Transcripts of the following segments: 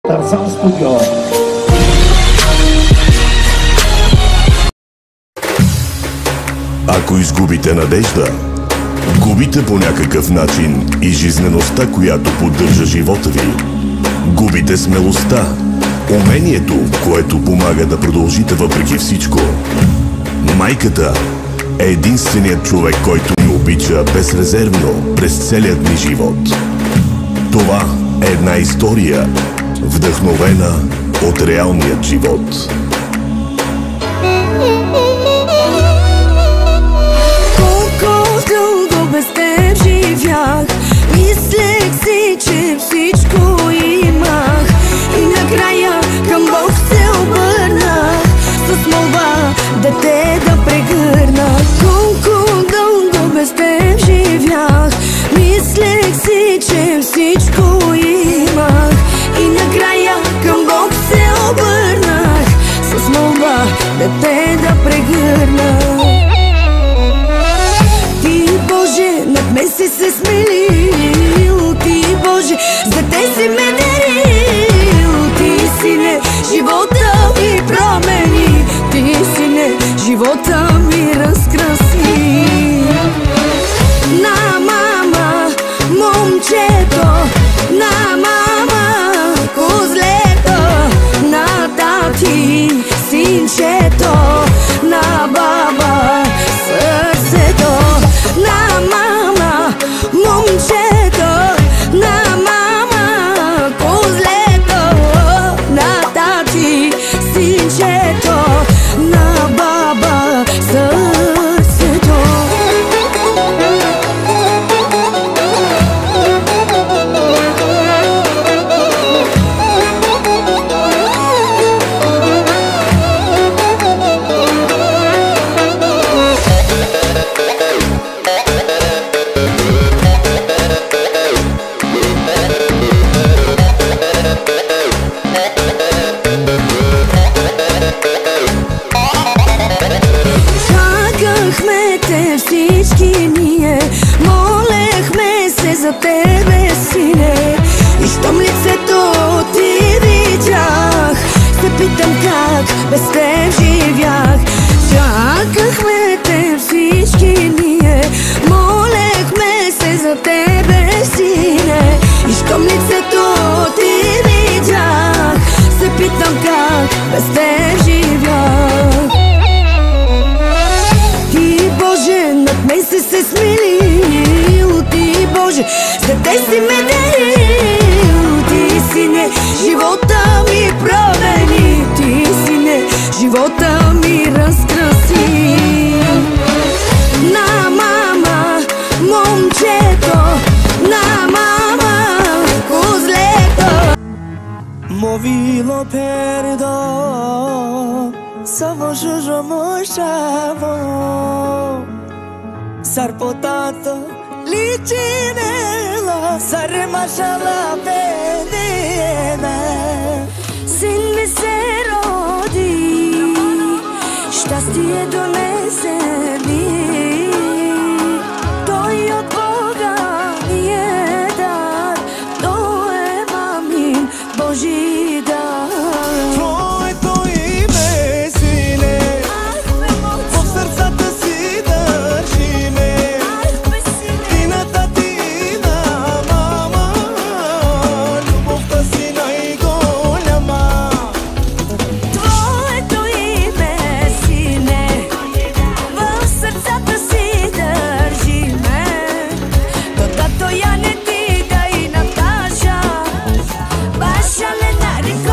Тарзан Студио. Ако изгубите надежда, губите по някакъв начин и жизнеността, която поддържа живота ви. Губите смелостта, умението, което помага да продължите въпреки всичко. Майката е единственият човек, който ни обича безрезервно през целият ни живот. Това е една история, вдъхновена от реалният живот. Мислех си, че всичко имах и накрая към Бог се обърнах с молба да те да прегърна. Колко дълго без теб живях, мислех си, че всичко имах и накрая към Бог се обърнах с молба да те да прегърна. Боже, над мен си се смилил, Ти, Боже, за те си ме дарил. Ти си не живота ми промени, Ти си не живота ми разкраси. На мама, момчето, на мама, козлето, на тати, синчето, на баба, сърцето. На мама, момчето, на мама, козлето, на тати, синчето, на баба, сърцето. Всички ние молехме се за тебе, сине, и щом лицето ти видях, се питам как без теб живях. Чакахме те всички ние, молехме се за тебе, сине, и щом лицето ти видях, се питам как без теб живях. Боже, над мен си се смилил, Ти, Боже, за те си ме дарил. Ти си не живота ми промени, Ти си не живота ми разкраси. На мама, момчето, на мама, козлето. Movilo perdo, samo žužo mošavo. Sar potato licinela, sar mašala pedena. Sin mi se rodi, щастие donese mi. Той от Бога ми е дар, той е мамин Божи дар. Твоето име, сине, в сърцата си държи ме. И на тати, и на мама, любовта си най-голяма. Твоето име, сине, в сърцата си държи ме. Додато я не ти да и Наташа, баша le nari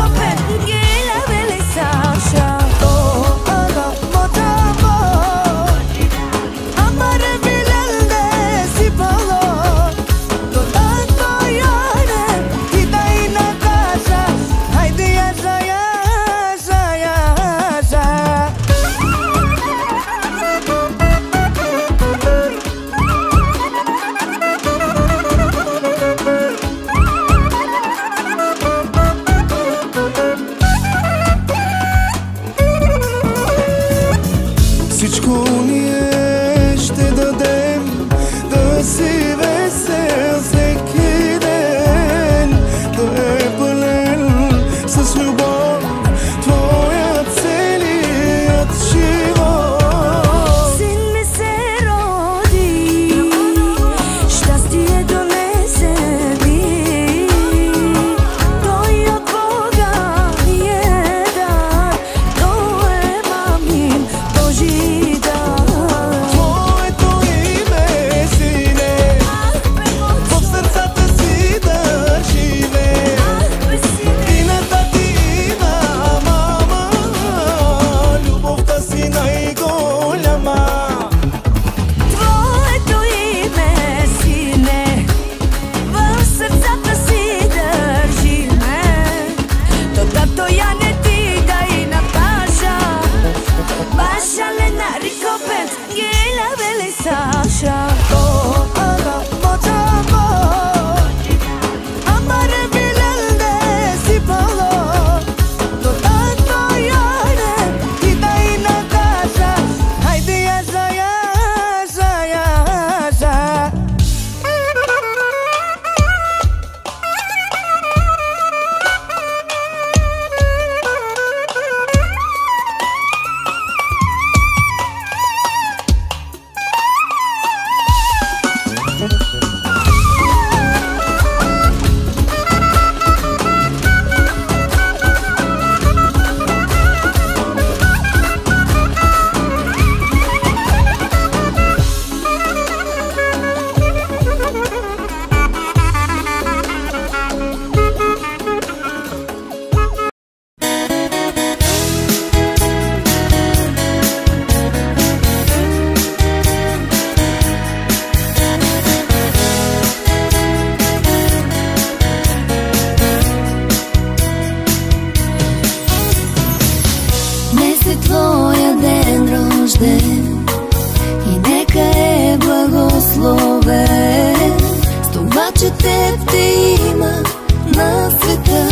рожден и нека е благословен с това, че теб те има на света.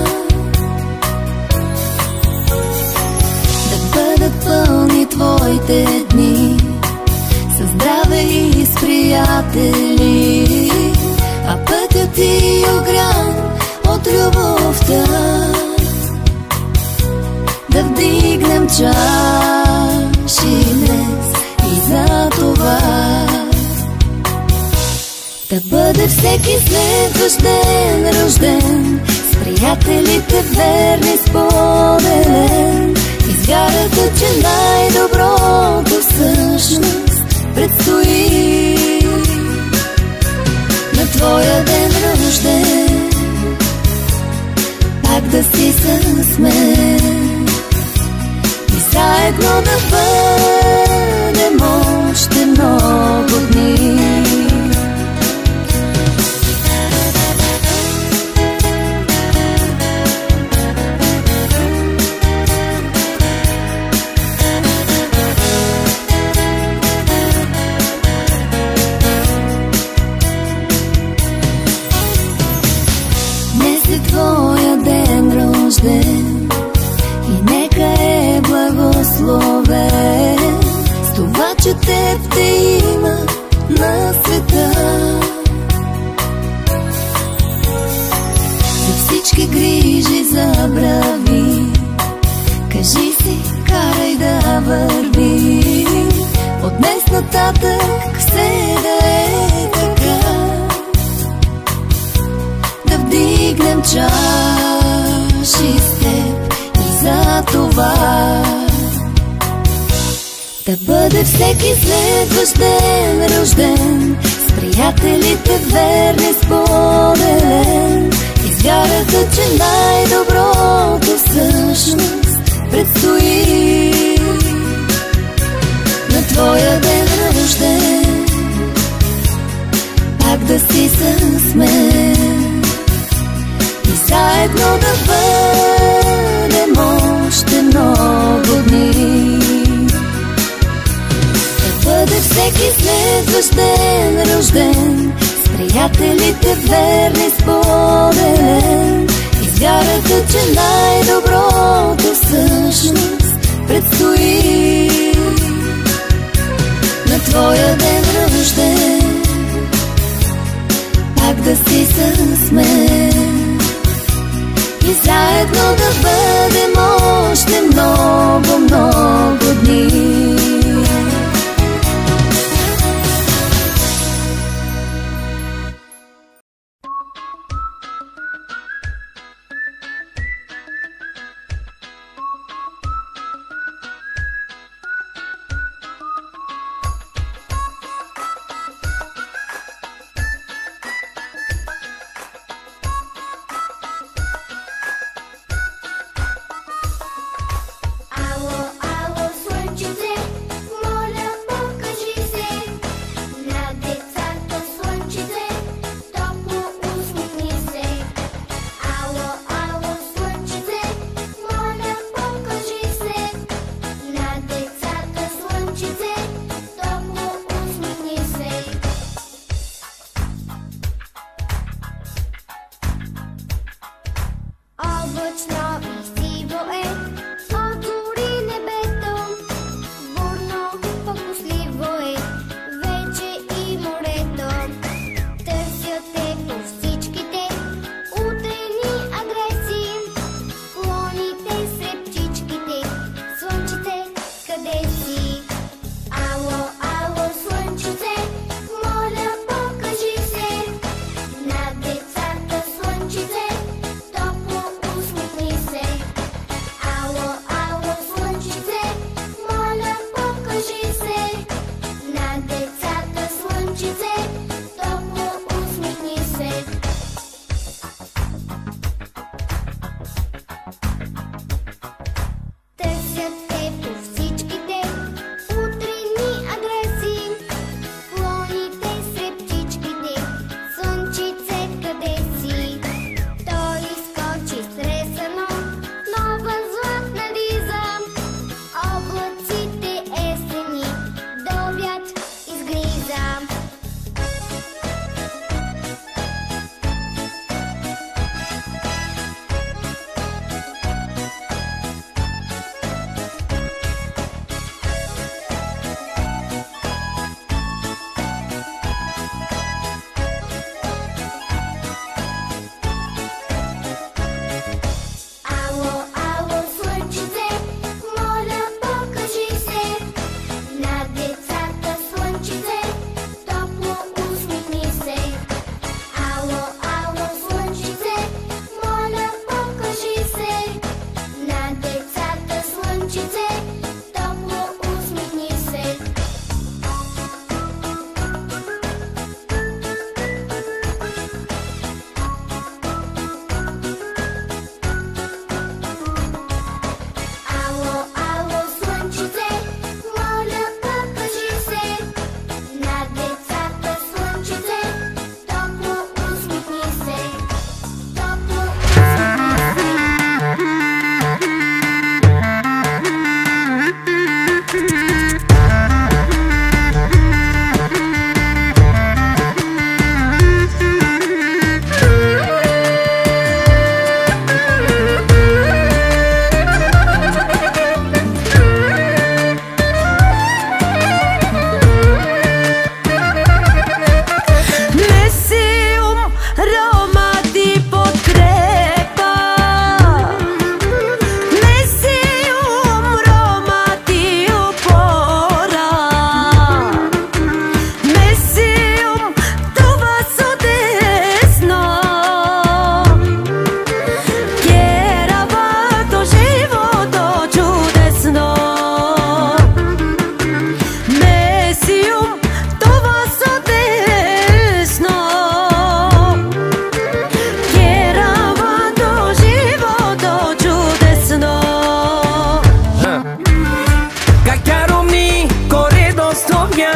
Да бъдат пълни твоите дни със здраве и с приятели, а пътят ти огрян от любовта. Да вдигнем чаши днес и за това да бъде всеки следващ ден рожден с приятелите верни споделен. Изгарата, че най-доброто всъщност предстои на твоя ден рожден, пак да си с мен и заедно да бъдем още много дни. Твоя ден рожден и нека е благословен с това, че теб те има на света. За всички грижи забрави, кажи си, карай да върви. От днес нататък все да е така. Да вдигнем чаши с теб и за това да бъде всеки следващ ден рожден с приятелите верни споделен. Изгарата, че най-доброто всъщност предстои на твоя ден рожден, пак да си с мен и заедно да бъдем още много дни. Да бъде всеки следващ ден рожден с приятелите верни споделен. Изгарата, че най-доброто всъщност предстои на твоя ден рожден, пак да си с мен и заедно да бъдем още много, много дни. Say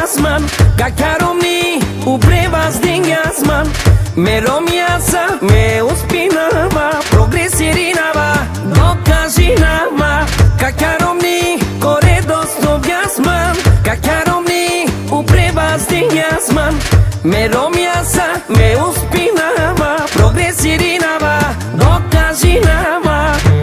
man. Kakaro mi upreva zdingas man. Mero miasa me uspinava, progresirinava, dokažinava. Kakaro mi koredos tobias man. Kakaro mi upreva zdingas man. Mero miasa me uspinava, progresirinava, dokažinava.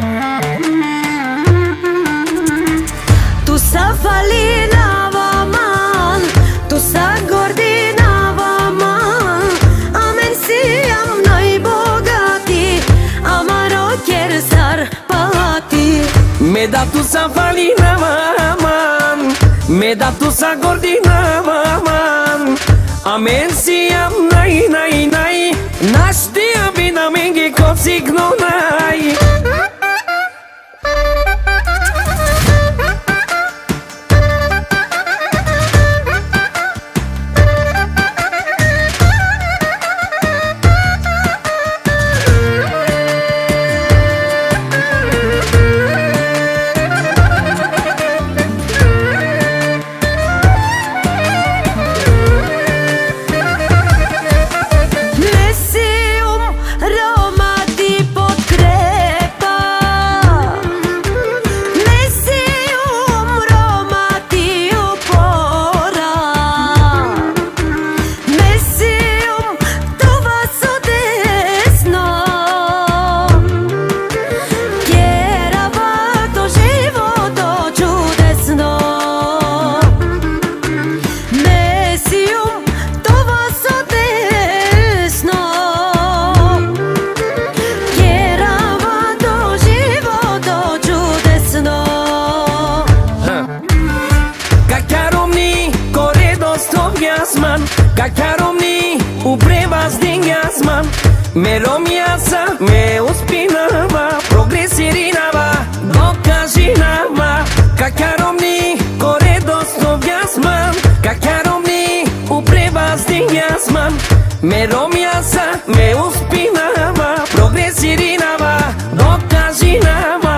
Tu sa falinava man, tu sa gordinava man. Amen si am najbogati, amaro kjer zarpati. Me da tu sa falinava man, me da tu sa gordinava man. Amen si am naj, naštia bi na mengi kod signo naj. Kakaro mi upreva zdingas man. Mero miasa me uspinava, progresirinava, dokažinava. Kakaro mi koredos tobias man. Kakaro mi upreva zdingas man. Mero miasa me uspinava, progresirinava, dokažinava.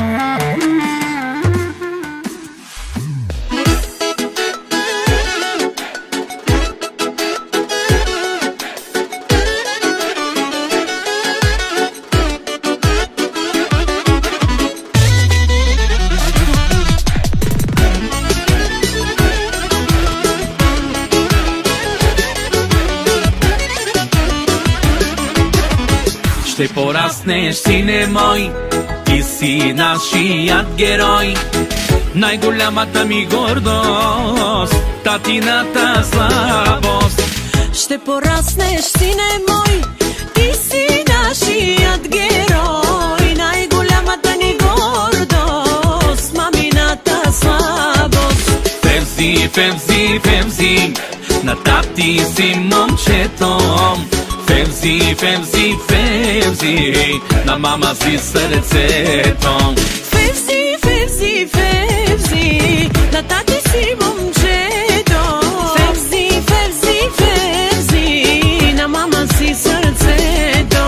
Ще пораснеш, сине мой, ти си нашият герой. Най-голямата ми гордост, татината слабост. Ще пораснеш, сине мой, ти си нашият герой. Най-голямата ни гордост, мамината слабост. Февзи, Февзи, Февзи, на тати си момчето. Февзи, Февзи, Февзи, на мама си сърцето. Февзи, Февзи, Февзи, на тати си момчето. Февзи, Февзи, Февзи, на мама си сърцето.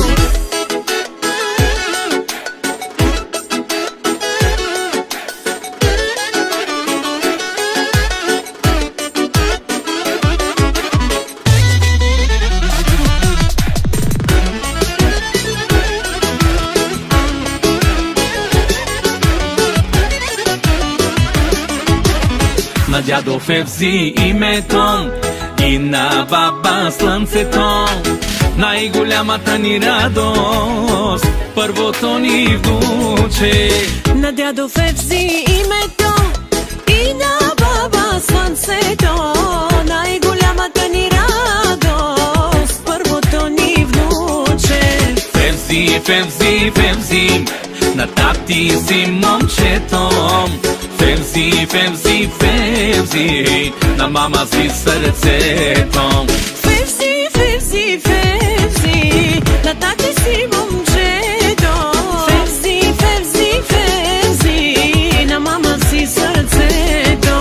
На дядо Февзи името и на баба Слънцето. Най-голямата ни радост, първото ни внуче. На дядо Февзи името и на баба Слънцето. Най-голямата ни радост, първото ни внуче. Февзи, Февзи, Февзи, на тати си момчето. Февзи, Февзи, Февзи, на мама си сърцето. Февзи, Февзи, Февзи, на тати си момчето. Февзи, Февзи, Февзи, на мама си сърцето.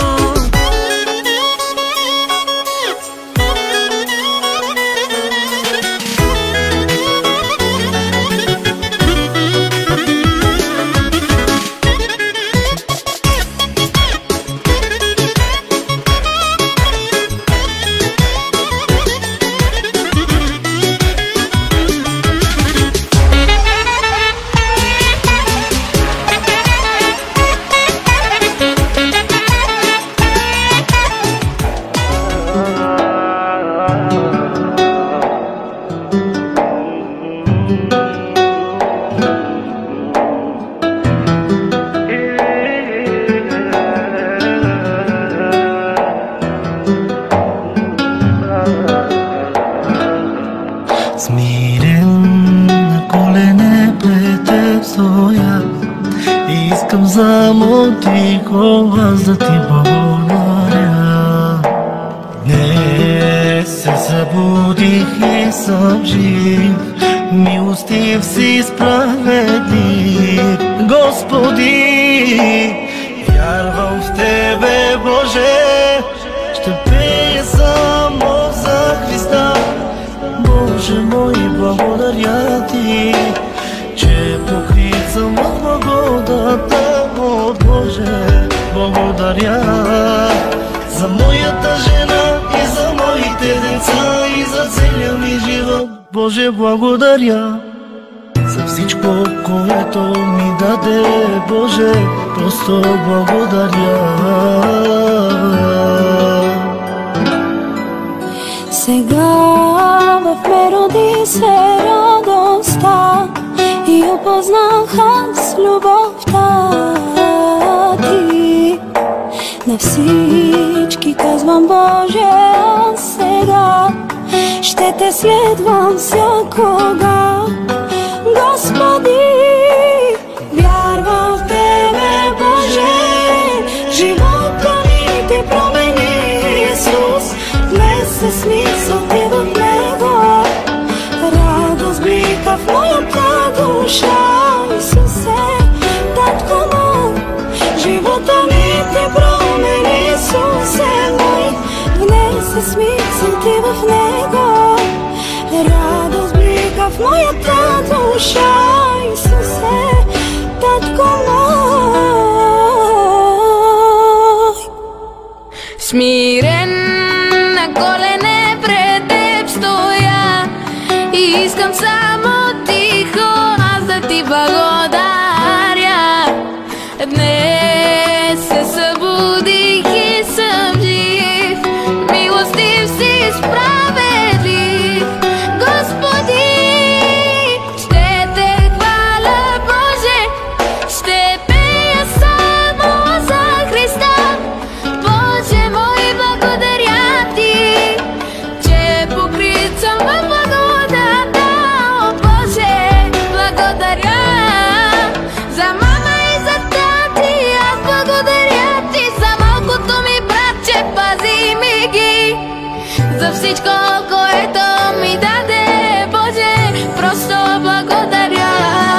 Искам само тихо аз да ти благодаря. Днес се събудих и съм жив, милостив си, справедлив, Господи. Вярвам в Тебе, Боже, ще пея само за Христа. Боже мой, благодаря Ти, че покрит съм от благодата. О, Боже, благодаря за моята жена и за моите деца и за целия ми живот. Боже, благодаря за всичко, което ми даде. Боже, просто благодаря. Сега в ме роди се радостта и опознах аз любовта Ти. На всички казвам, Боже, аз сега ще Те следвам всякога. Господи, вярвам в Тебе, Боже, живота ми Ти промени, Исус. Внесе смисъл Ти в него, радост блика в моята душа. Исусе, Татко мой, живота ми Ти промени, Исусе мой. Внесе смисъл Ти в него, радост блика в моята душа. Исусе, Татко мой. Смирен на колене пред Теб стоя и искам само тихо аз да Ти благодаря. Днес се събудих и съм жив, милостив си, справедлив, Господи. Ще Те хваля, Боже, ще пея само за Христа. Боже мой, благодаря Ти, че покрит съм в благодата. О, Боже, благодаря за мама и за тати. Аз благодаря Ти за малкото ми братче, пази ми ги. За всичко, което ми даде, Боже, просто благодаря.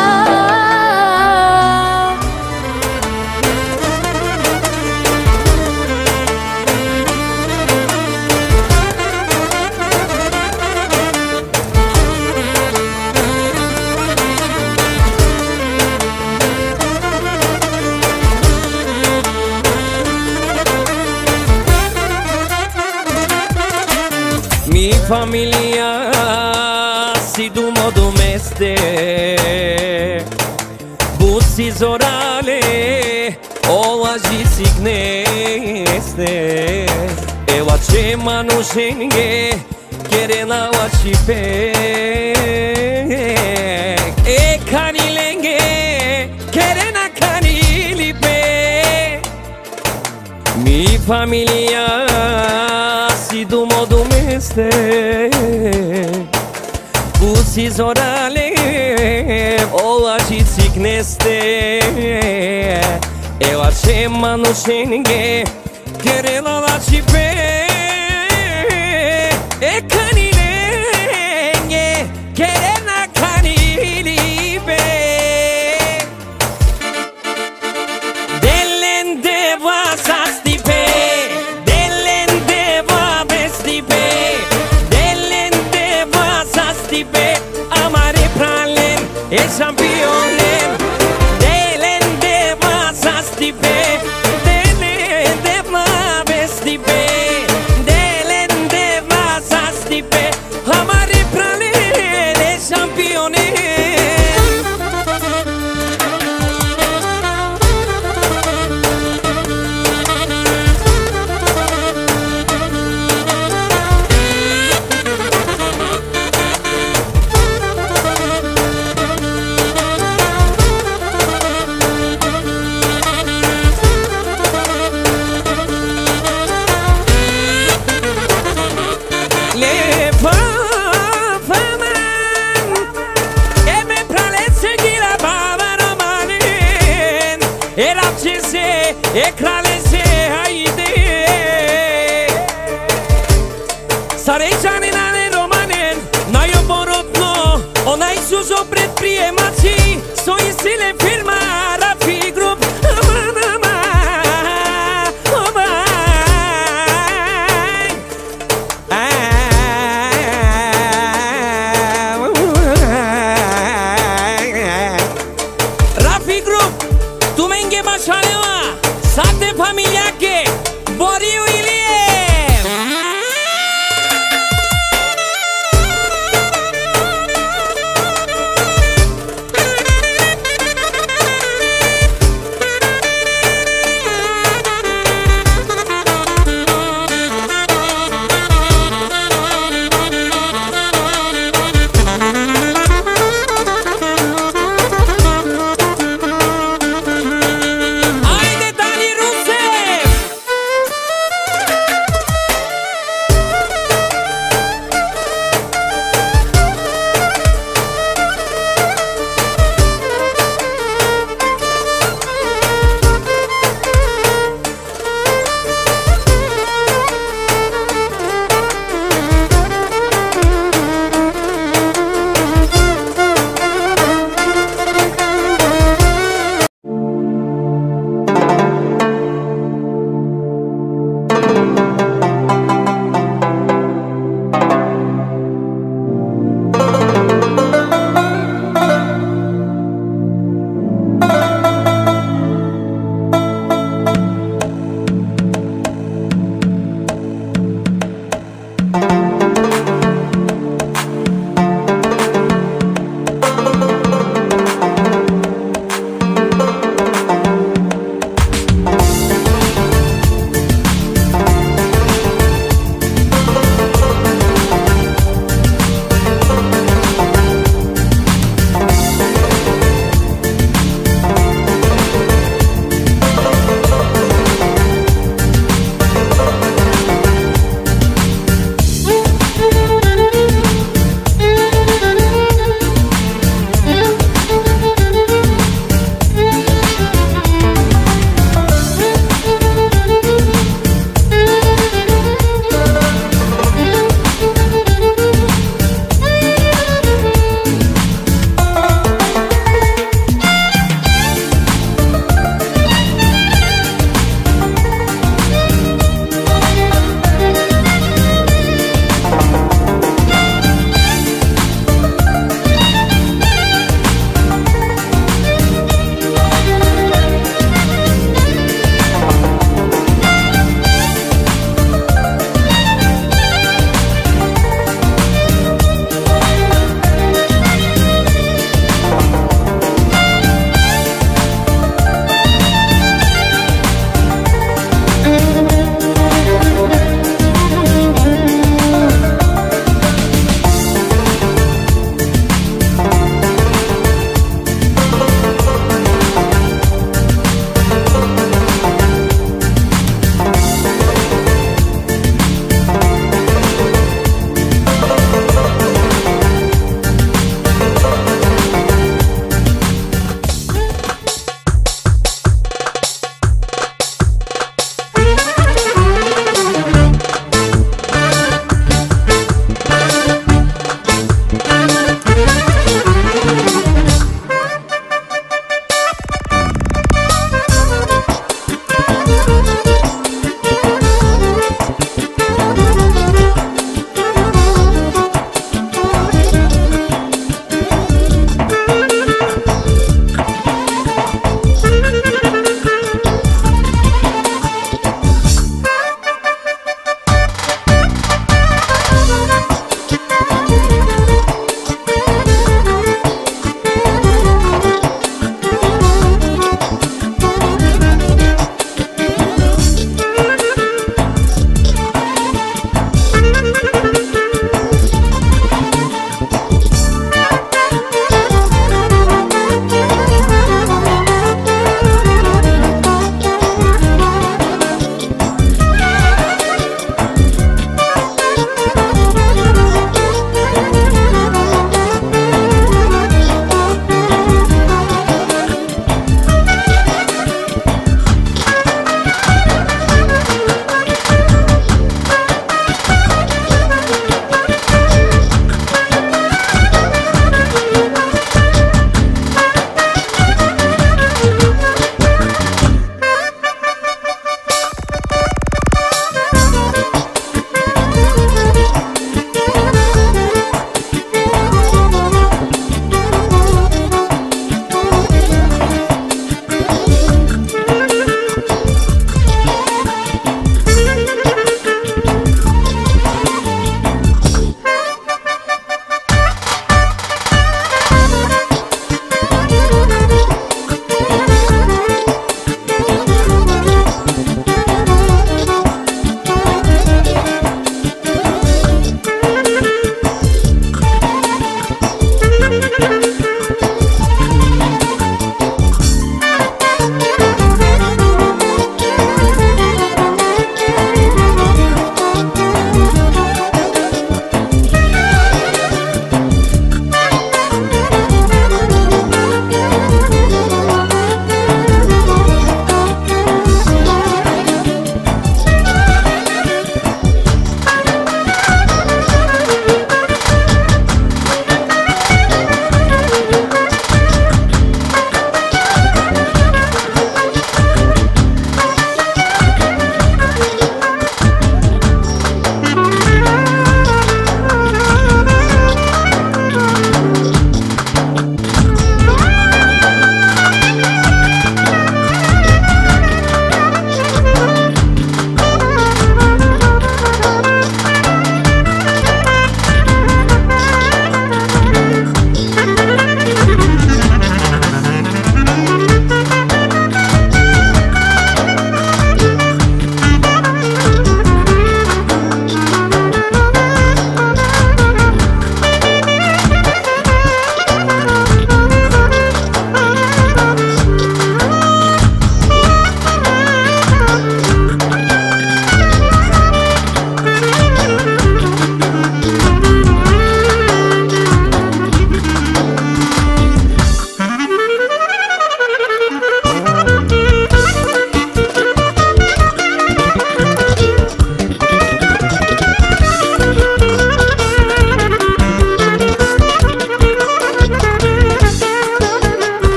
Mi familia si du modo meste, busi zorale o aji signeste. Ewa che manushenge kerena wachipe e kanilenge kerena kanilipe. Mi familia si du modo meste, busi zorale o aji signeste. Ewa che manushenge kerena wachipe e kanilenge kerena kanilipe. Delende vasastipe, delende vavestipe, delende vasastipe, amare pralen e championen. Delende vasastipe, delende vavestipe, delende vasastipe, era chese, ekralese, haide. Sarejane nane romanen, na jo borotno, ona i suzo predprijemaci, stoji sile firma Rafi Group. Rafi Group, tu menge bashalewa, sate familia ke, Bori William. Haide Dani Ruse!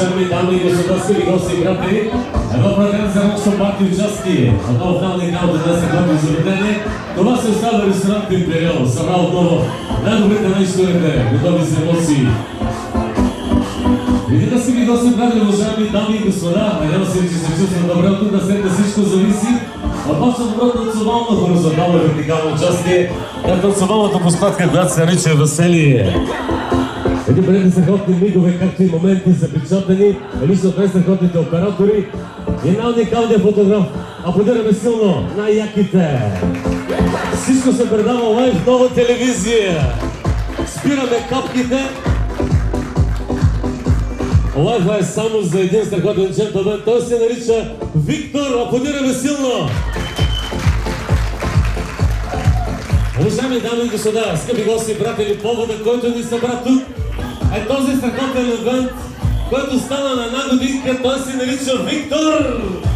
уважаеми дами и господа, скъпи гости и приятели, едно програма за нощно парти участие. Отново в най-уникалното днес работно заведение. Това се остава ресторант Империал. Събра отново най-добрите най-щурите, готови за емоции. Преди да скъпи гости, приятели, уважаеми дами и господа, надявам се, че се чувстват добре от тук, да след всичко зависи от вашето добро танцовално хоризонтално и вертикално участие на танцовалната площадка, която се нарича Веселие. Един преди страхотни мигове, както и моменти са причатани, лично от най-страхотните оператори и най-уникалният фотограф. Аплодираме силно най-яките! Всичко се предава лайв в Нова телевизия. Спираме капките. Лайва е само за един страхотен джентлмен. Той се нарича Виктор. Аплодираме силно! Уважаеми дами и господа, скъпи гости и приятели, повода, който ни събра тук, е този страхотен евент, който стана на една годинка. Той се нарича Виктор!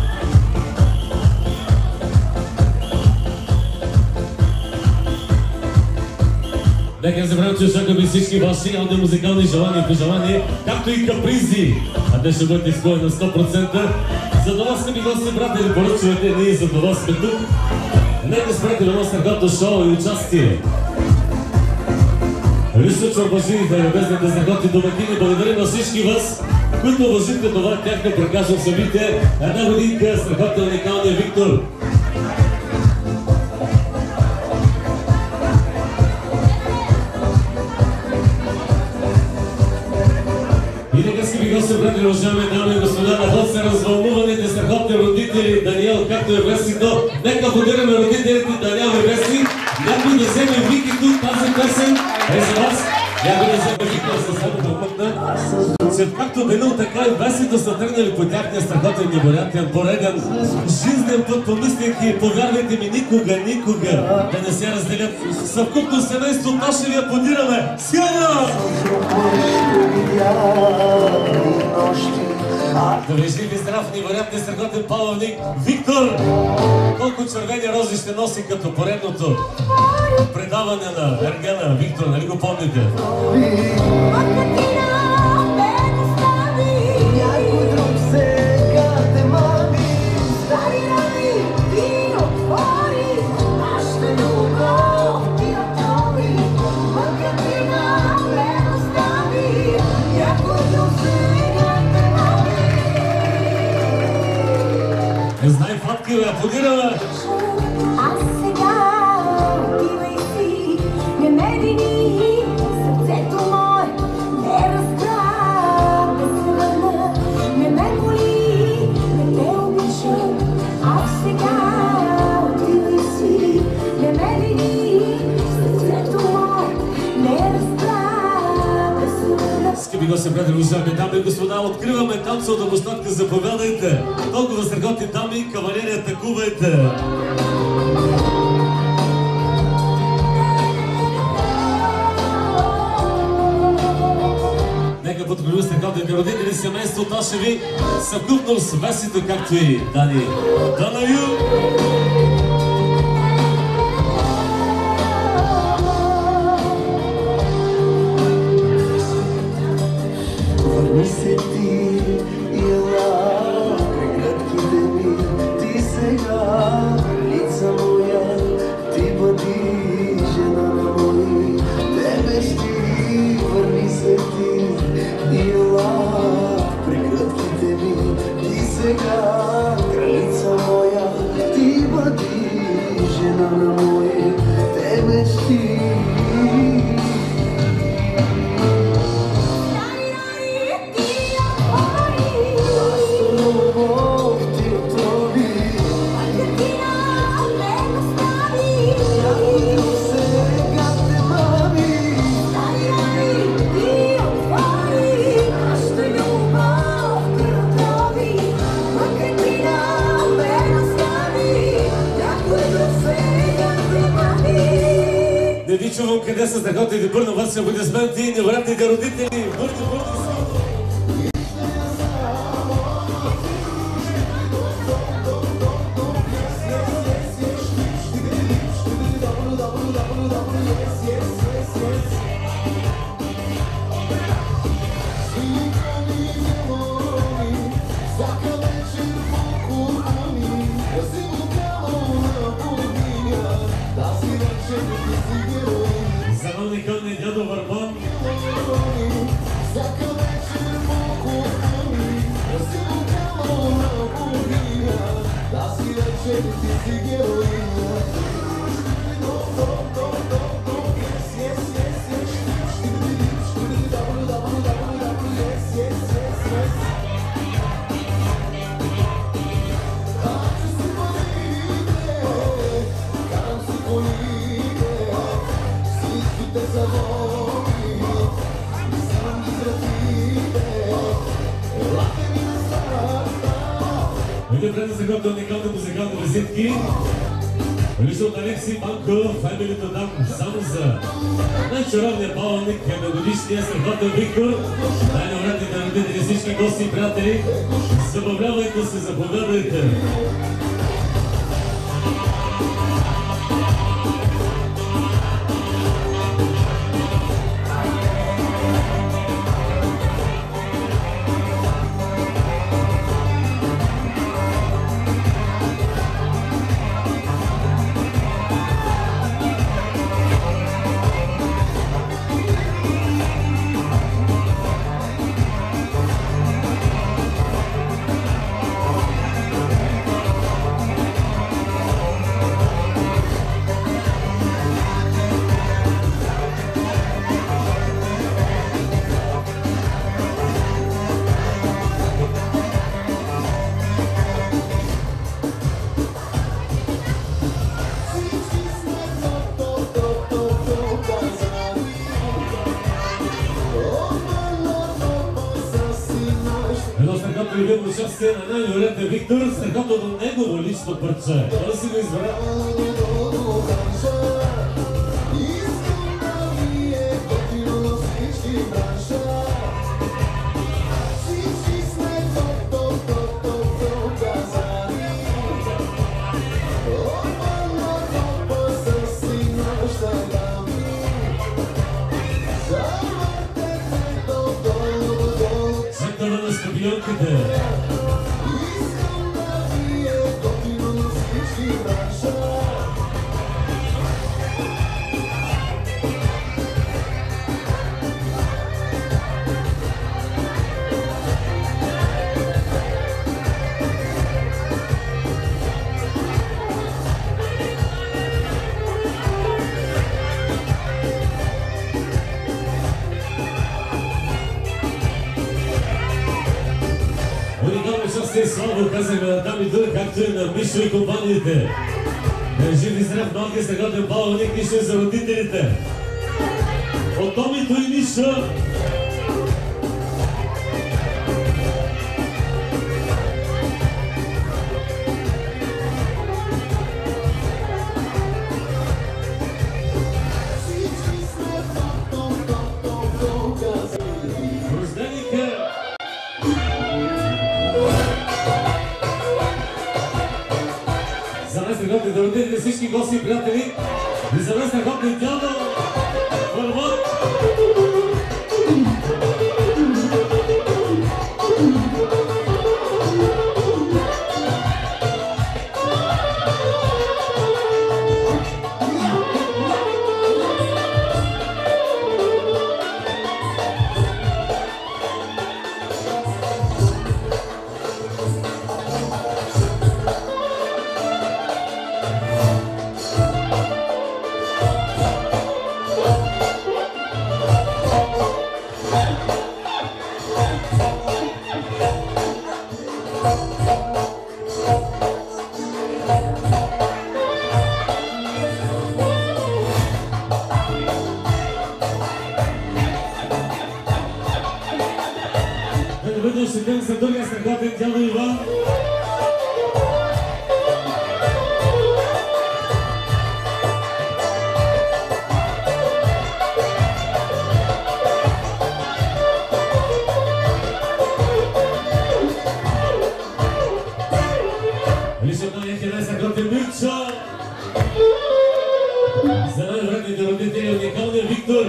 Нека не забравям, че очакваме всички ваши аудиомузикални желания и пожелания, както и капризи, а те ще бъдат изпълнени на 100%. За това, скъпи гости и приятели, поръчвайте, ние за това сме тук. Нека спрете едно страхотно шоу и участие. Лично чорбажините, любезните страхотни домакини, благодаря на всички вас, които уважите това тяхно прекрасно събитие. Една годинка, страхотно уникалния Виктор. И нека скъпи гости, приятели, уважаеми дами и господа, на ход са развълнуваните страхотни родители Даниел, както е Весито. Нека аплодираме родителите Даниел и Веси. Някой да вземе Вики тук, тази песен е за вас. Някой да вземе Вики да се следва допътна. След както Даниел, така и Весито са тръгнали по тяхния страхотен, невероятен, пореден жизнен път, помисляйки, повярвайте ми, никога, никога да не се разделят. Съвкупно семейство Ташеви, аплодираме! Силно! Да ви жив и здрав, невероятен страхотен палавник Виктор! Колко червени рози ще носи като поредното предаване на Ергена Виктор, нали го помните? Знай фатки, бе, аплодираме! А сега отивай си, не ме вини, сърцето мое не разбра да се върна, не ме моли, не те обичам. А сега отивай си, не ме вини, сърцето мое не разбра да се върна. Скъпи гости, приятели, уважаеми дами и господа, откриваме танцовата площадка, заповядайте! Толкова страхотни дами, кавалери, атакувайте! Нека подкрепим страхотните родители, семейство Ташеви, съвкупно с Весито, както и Дани Данаю! Върни се ти, ела, прегръдките ми, ти сега, лица моя, ти бъди жена на мои дебещи. Върни се ти, ела, прегръдките ми, ти сега, кралица моя, ти бъди жена на мои дебещи. Не ви чувам къде са страхотните бърна вас, аплодисменти и невероятните родители. Бързи, бързи. За уникалния дядо Върбан. Идем пред да заготвя уникални музикални визитки. Лично от Алекси Банко, фамилито там само за най-чаровния балник, едногодишния страхотен Виктор. Най-навратните родители, всички гости и приятели. Забавлявайте се, заповядайте. Любимо участие на най-невероятния Виктор, страхотното негово лично парче. Той си го избра. Центъра на стадионките. Слава казахме на там и тук, както и на Мишо и компаниите. Жив и здрав малки страхотен балник, Мишо и за родителите. От Томито и Мишо. Да родите всички гости и приятели и за нас страхотни дядо Върбан. Ще за другия страхотен дядо Иван. Лично най-ехи най-страхотен Мирчо. За най-вредните родители уникалния Виктор.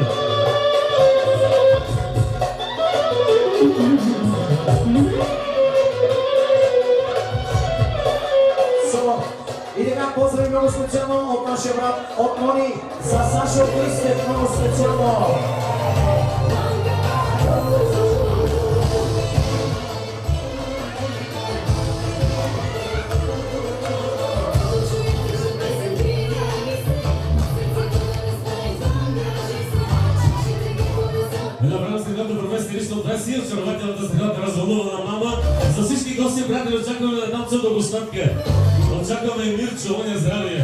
брат от Мони за Сашо Кристев, много специално. Една време стегната провести лично от Весия, очарователната стегната развълнувана мама. За всички гости, приятели, очакваме една цел гостатка. Очакваме и Мирчо, оня здравие.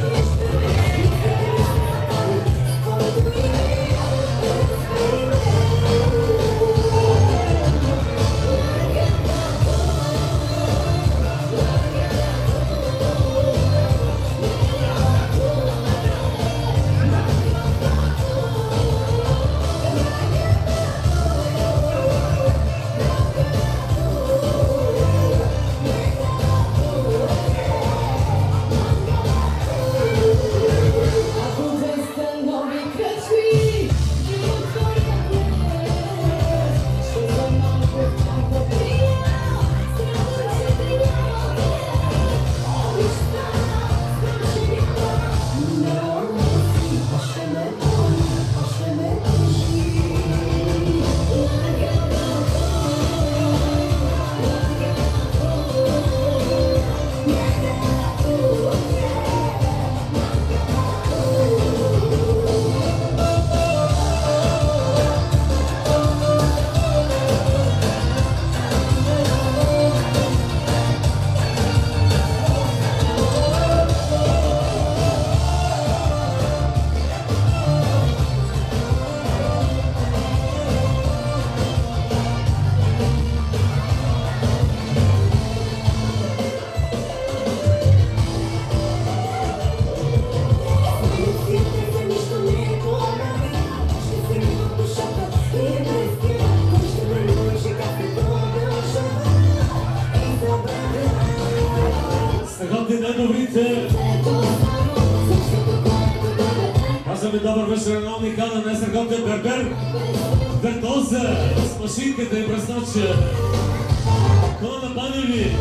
Добър вечер на уникална днес ръкотен бербер, виртуоза с машинката и бръсноча. Кола на Баневи.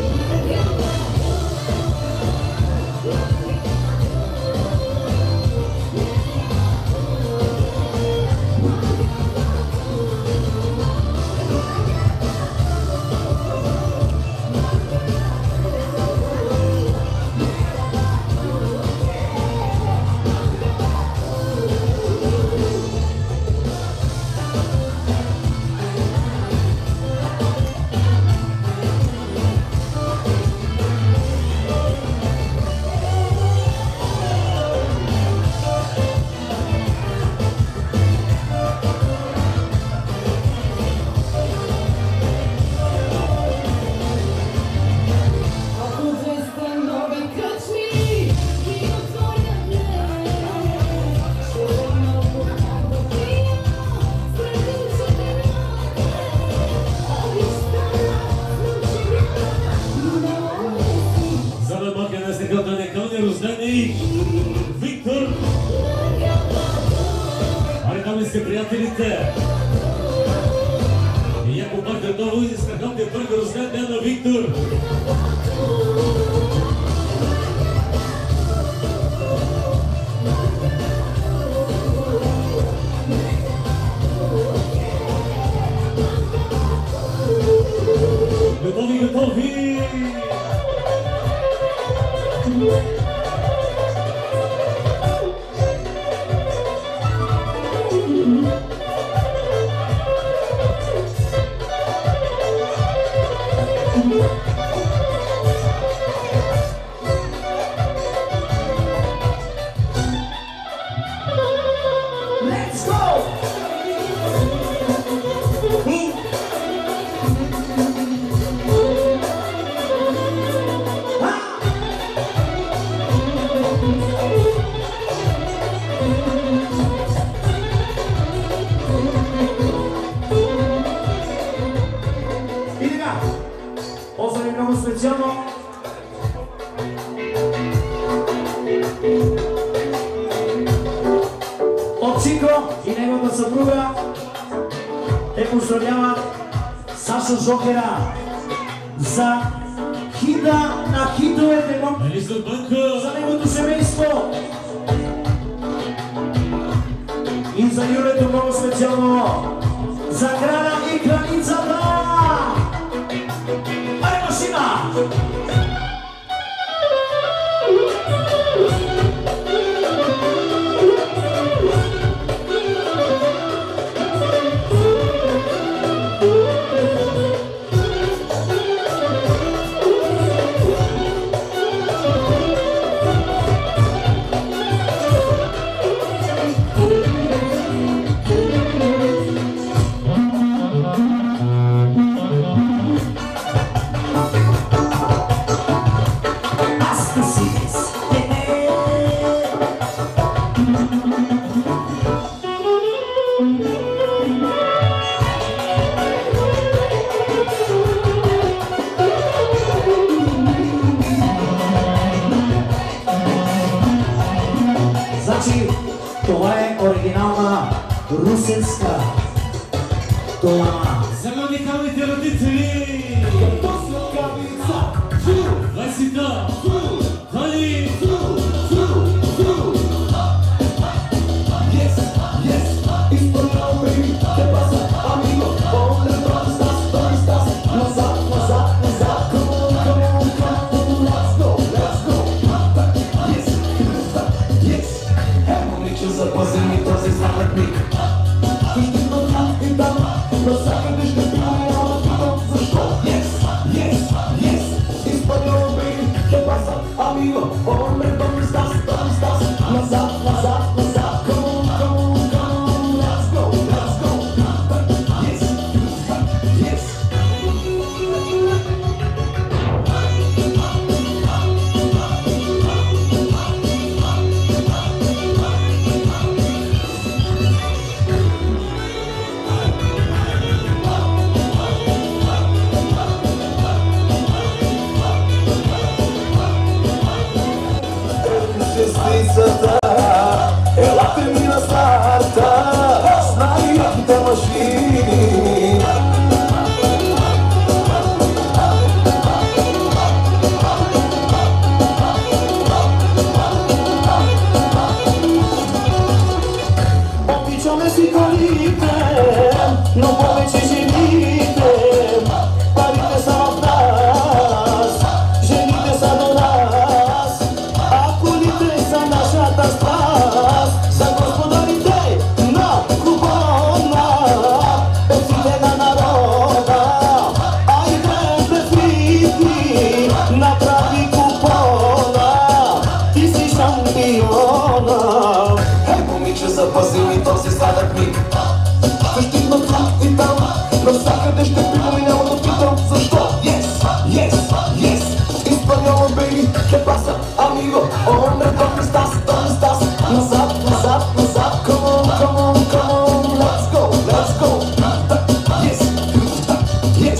Виктор! Аре, там ли сте приятелите? И яко пак готово и страхотния пърг разглед на Виктор! Готови, готови! Специално от Чико и неговата съпруга те поздравяват Сашо Жокера за хита на хитовете за неговото семейство. И за Юлето много специално. За краля и краницата. Ай, машина! Това е оригинална русенска долама. За уникалните родители! Васита! Дали! Запази ми този сладък миг. Къщи на тук и там, навсякъде ще пия, питам защо. Yes, yes, yes, изпълнявам бейби, que pasa, amigo? Hombre, ¿dónde estás? ¿Dónde estás? Назад, назад, назад, come on, come on, come on, let's go, let's go. Yes, yes. Честицата, елате ми на старта, с най-яките машини. Обичаме си колите, но повече жените. Парите са в нас, жените са до нас, а колите са нашата страст. За господарите на купона, певците на народа, а и двете фрики направи купона. Ти си шампиона. Хей, момиче, запази ми този сладък миг. Къщи на тук и там, навсякъде ще пивам и няма да питам защо. Yes, yes, yes, изпълнявам бейби, que pasa, amigo? Hombre, ¿dónde estás? ¿Dónde estás? Назад, назад, назад, come on, come on, come on, let's go, let's go. Yes, yes.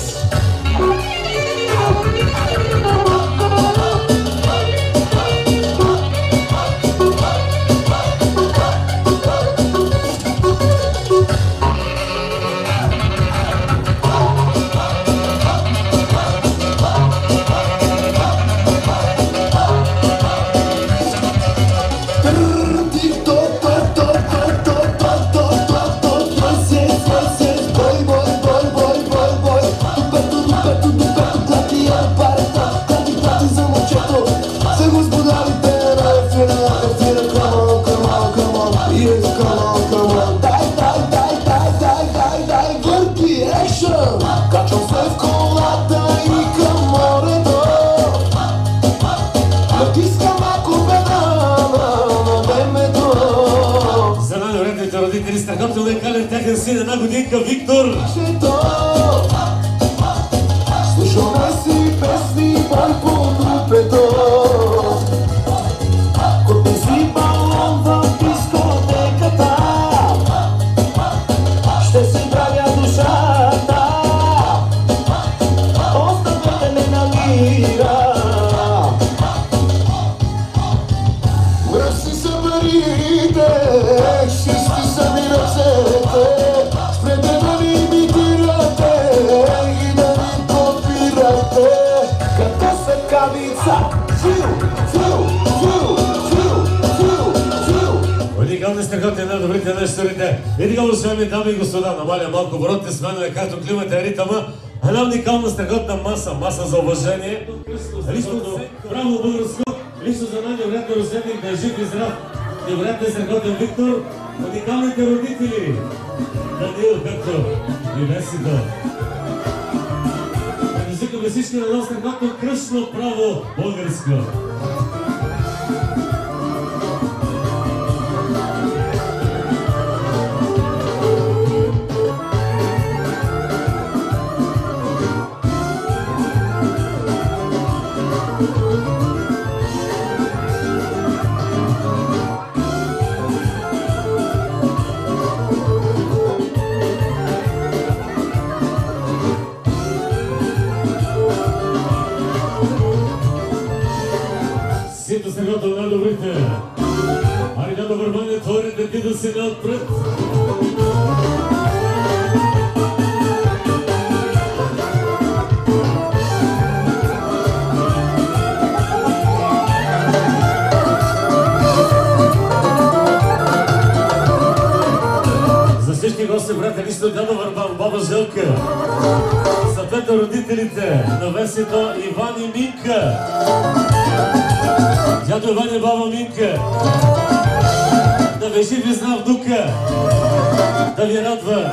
Качвам се в колата и към морето, натискам ако педала на времето. За най-добретите родители страхотно да кален техен син една годинка Виктор. Слушаме си песни, бой по трупето. Купим си балон в дискотеката, ще си правя душата. Оставете ме на мира. Мръсни са парите, чисти са ми ръцете. Спрете да ми имитирате и да ми копирате. Като светкавица, фил, фил, фил, фил, фил, фил. Уникални страхотни на добрите на шторите. И така, уважаеми дами и господа, намаля малко оборотите, сменяме както климата и ритъма. Една уникална страхотна маса за уважение. Лично право българско, лично за най-невероятно рожденик да е жив и здрав. Невероятен страхотен Виктор, уникалните родители. Даниил, както и Весито. Предизвикаме всички на едно страхотно кръстно право българско. Сито се готов на добрите. Ари на добърване, творите ти да се не отпред. За всички гости, брата, лично дядо Върбан, баба Желка. Съответно родителите на Весито Иван и Минка. Дядо Иван и баба Минка, да ви жив и здрав дука, да ви радва.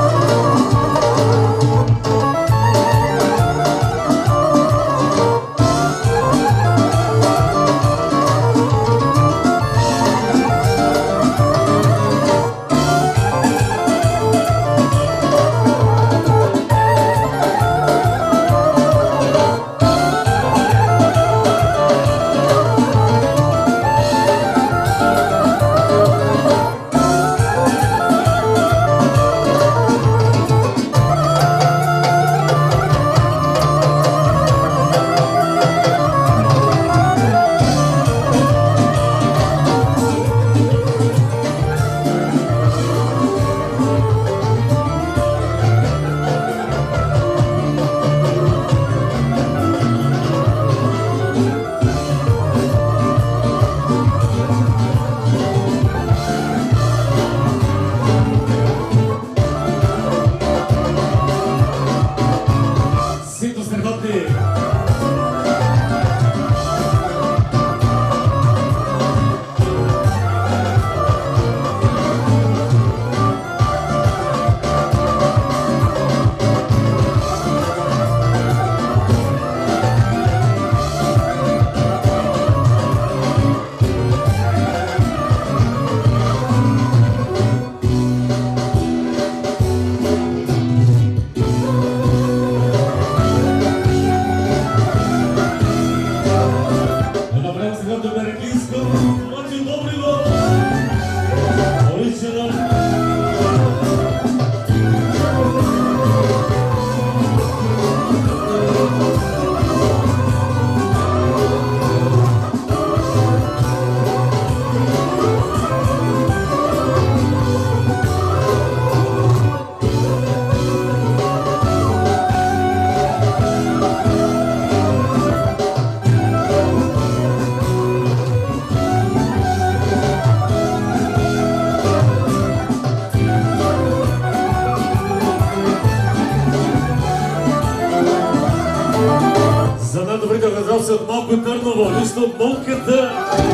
се от Малко Търново, лично от Монката.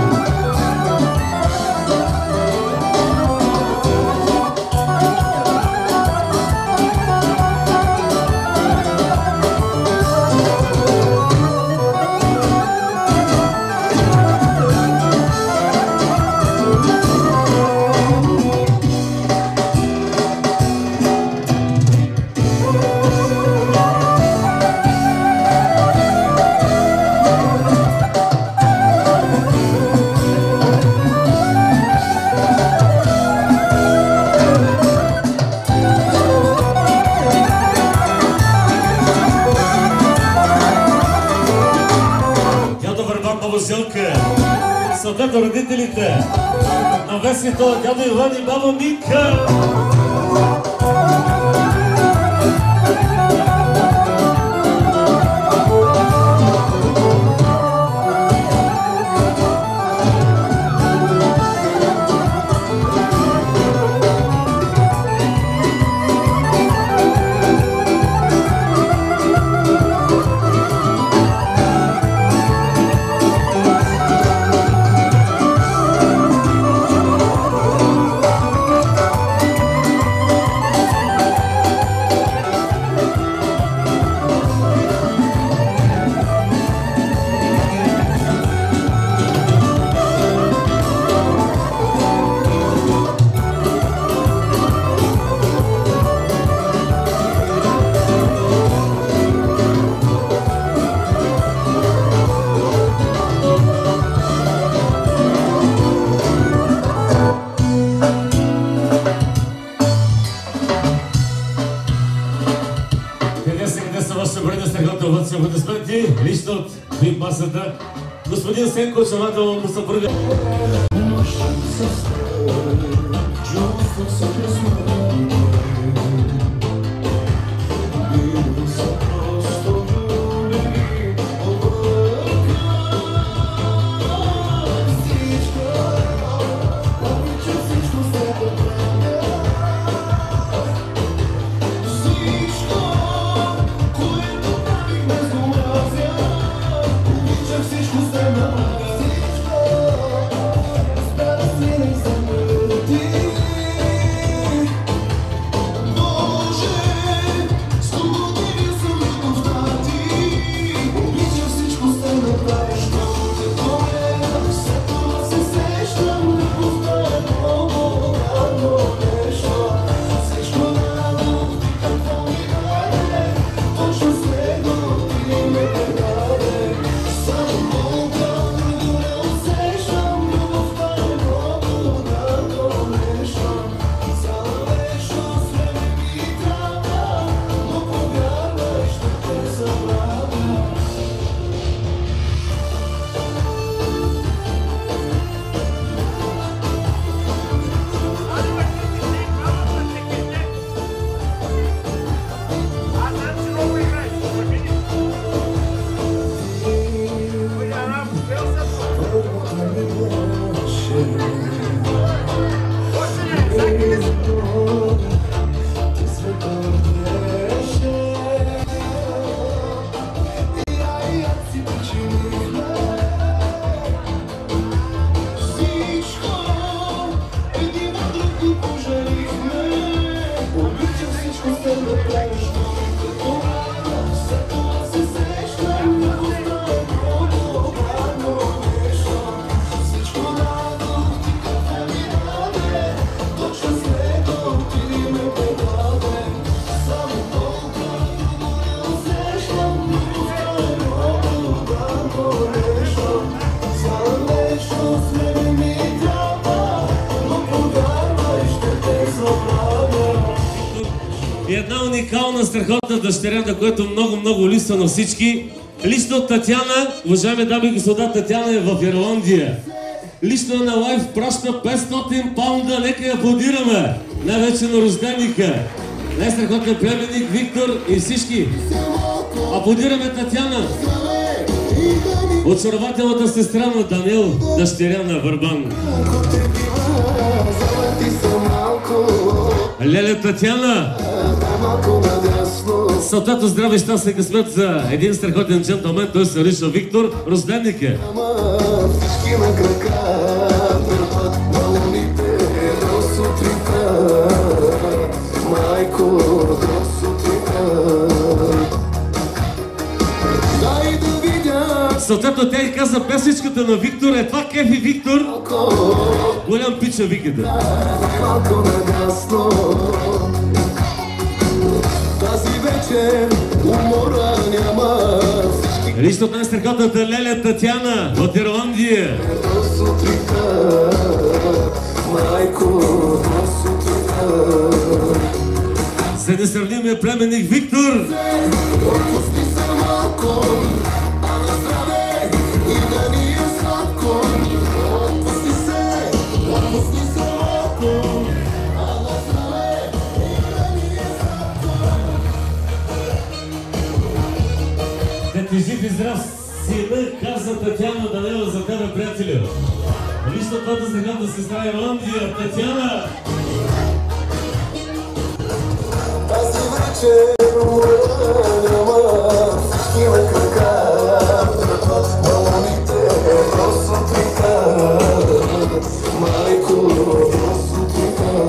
Съответно родителите на вестито дядо Иван и баба Минка. са вашите бреда страхотно вътре аплодисменти, лично от масата. Господин Сенко, чамателно му съпруга. Една уникална страхотна дъщеря, на което много листва на всички. Лично от Татяна, уважаеми дами и господа, Татяна е в Ирландия. Лично на лайв праща 500 паунда, нека я аплодираме. Най-вече на рожденика. Най-страхотен племенник Виктор и всички. Аплодираме Татяна. Очарователната сестра на Даниел, дъщеря на Върбан. Леля Татяна. Съответно здраве и щастие късмет за един страхотен джентлмен, той се нарича Виктор, рожденник е. Всички на крака дърпат балоните до сутринта, майко, до сутринта. Дай да видя. Съответно тя и каза песичката на Виктор, е това кефи Виктор. Голям пича викате. Малко нагасно. Тази вечер умора няма. Лично от най-страхотната Леля Татяна от Ирландия. До сутринта, майко, до сутринта. За несравнимия племенник Виктор. Отпусти се малко, а на здраве и да ни е сладко. Отпусти се малко, а на здраве и да ни е сладко. Да ти жив и здрав, сина, каза Татяна Данела за тебе, приятелю. Лично твоята страхотна сестра Ирландия, Татяна. Тази вечер няма, всички на крака дърпат балоните до сутринта, майко, до сутринта.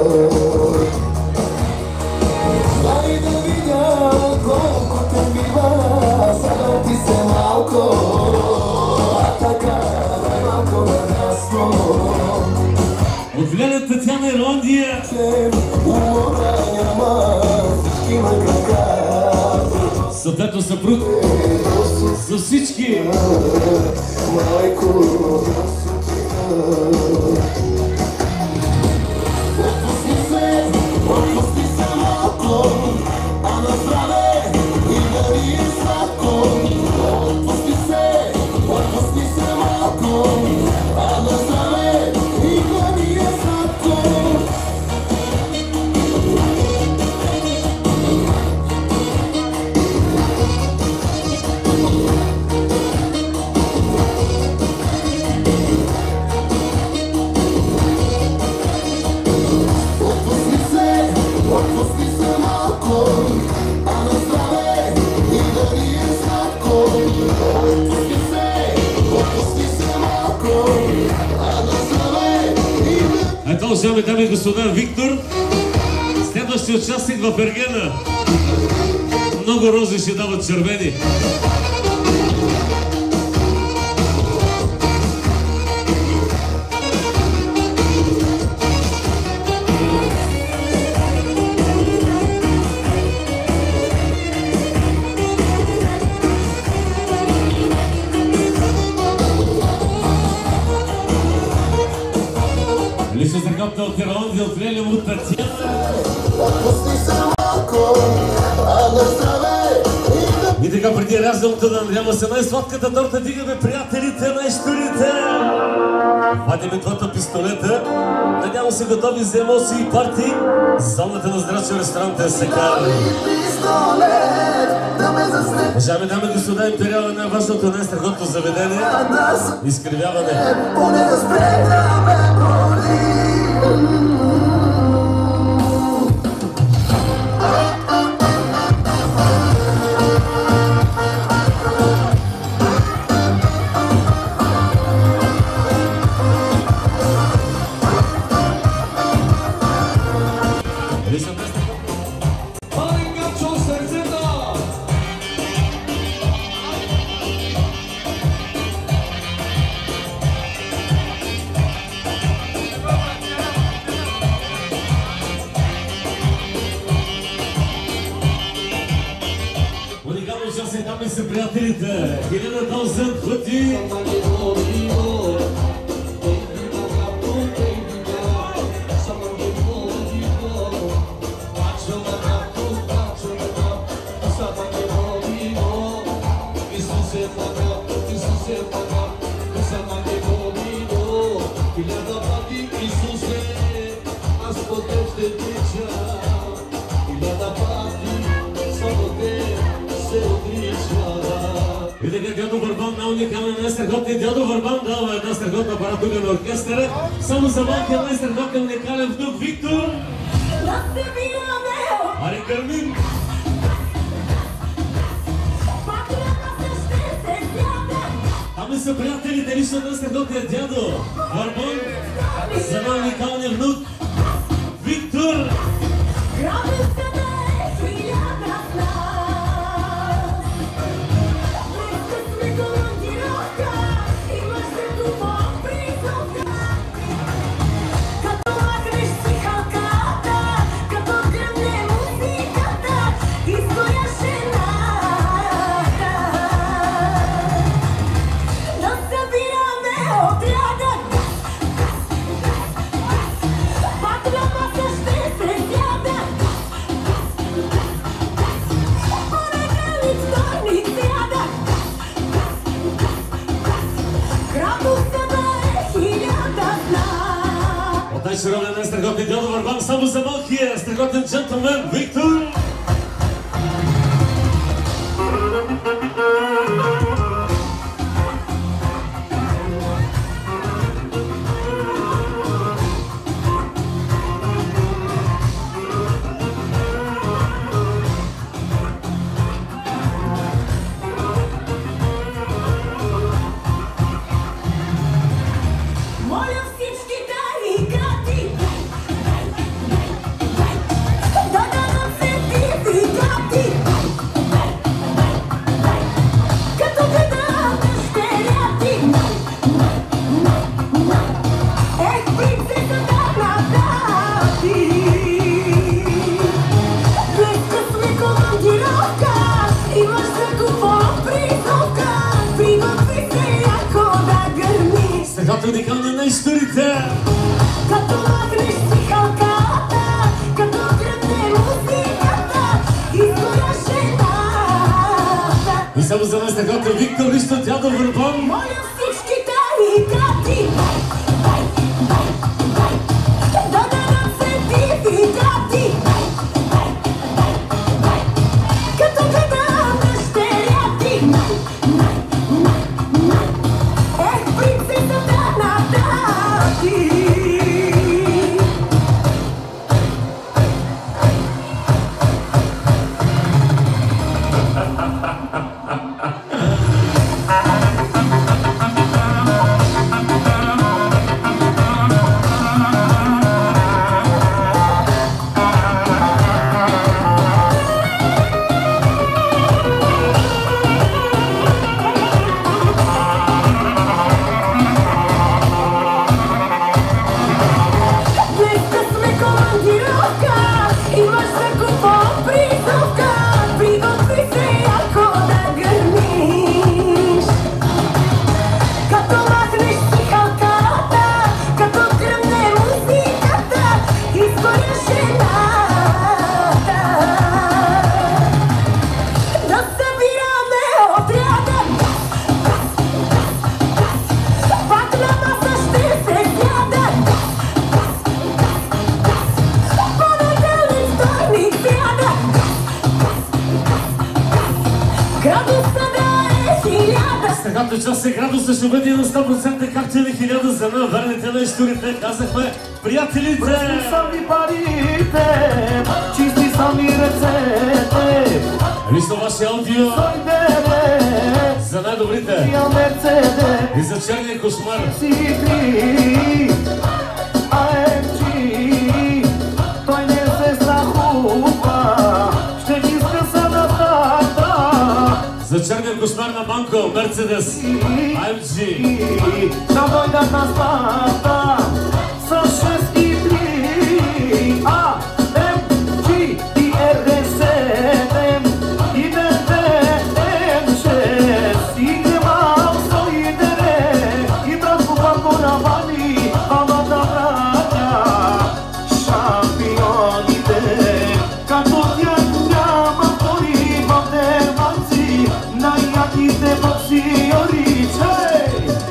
Дай да видя колко те бива, сега ти се малко, а така дай малко нагасно. От Леля Татяна Ирландия. Умора няма, всички на крака. Съответно съпруг за всички. Майко, отпусти се малко, а на здраве и да ни уважаеми дами и господа, Виктор. Следващия участник в Ергена. Много рози ще дават червени. Лично закопта от Ирландия, от Лелия му Татьяна. И така, преди раждането да надяваме се най-сладката торта, дигаме приятелите на историте. Вадиме двата пистолета. Надявам се готови за емоции и парти. Зоната на здрачен ресторант е Секар. Уважаеми дами и господа, Империал е най-важното, най-страхотно заведение. Изкривяване. Са приятелите, 1000 пъти. И така Дядо Върбан на уникален най-страхотен Дядо Върбан дава една страхотна апаратура на оркестъра. Само за малкия най-страхотен уникален внук Виктор. Ари Кармин. Ами са приятелите лично най-страхотният Дядо Върбан за най-уникалния внук Виктор. Най-шаровен най-страхотен Дядо Върбан, само за малкия страхотен джентлмен Виктор. Страхотно уникални на историте. Като махнеш цихалката, като тръпне музиката, изгоря жената. И само за нас страхотно Виктор, лично Дядо Върбан. Моля всички тарикати, да дадат сертификати, като гледам дъщеря ти. Стъгата част е градуса ще бъде на 100%, както и на 1000 за на верните на историте. Казахме, приятелите! Пресни са ми парите, чисти са ми ръцете. Лично ваше аудио за най-добрите и за черния кошмар. Той не се страхува, ще ги скъса на старта. За черния кошмар на Банко, Мерцедес, AMG. Да дойдат на старта с 6 и 3, AMG и RD7 и DD6 и Гемал Соидере и Братко Банко на Бани, двамата братя, шампионите, като тях няма втори в дерманци, най-яките боксиори, чей!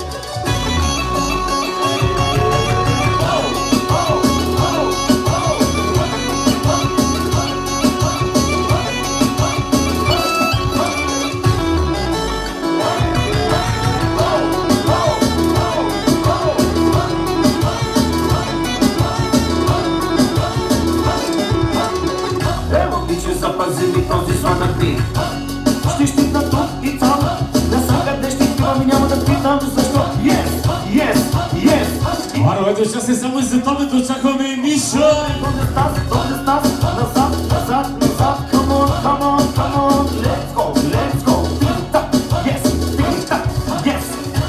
Запази ми този сладък ми. Ще щитна тук и там. Не съм къде ще идвам и няма да питам защо. Yes, yes, yes. Аро, ето ще се само и за томето очакваме и Мишо. Donde estás, назад, назад, назад. Come on, come on, come on. Let's go, let's go. Tiki-tak, yes, tiki-tak, yes.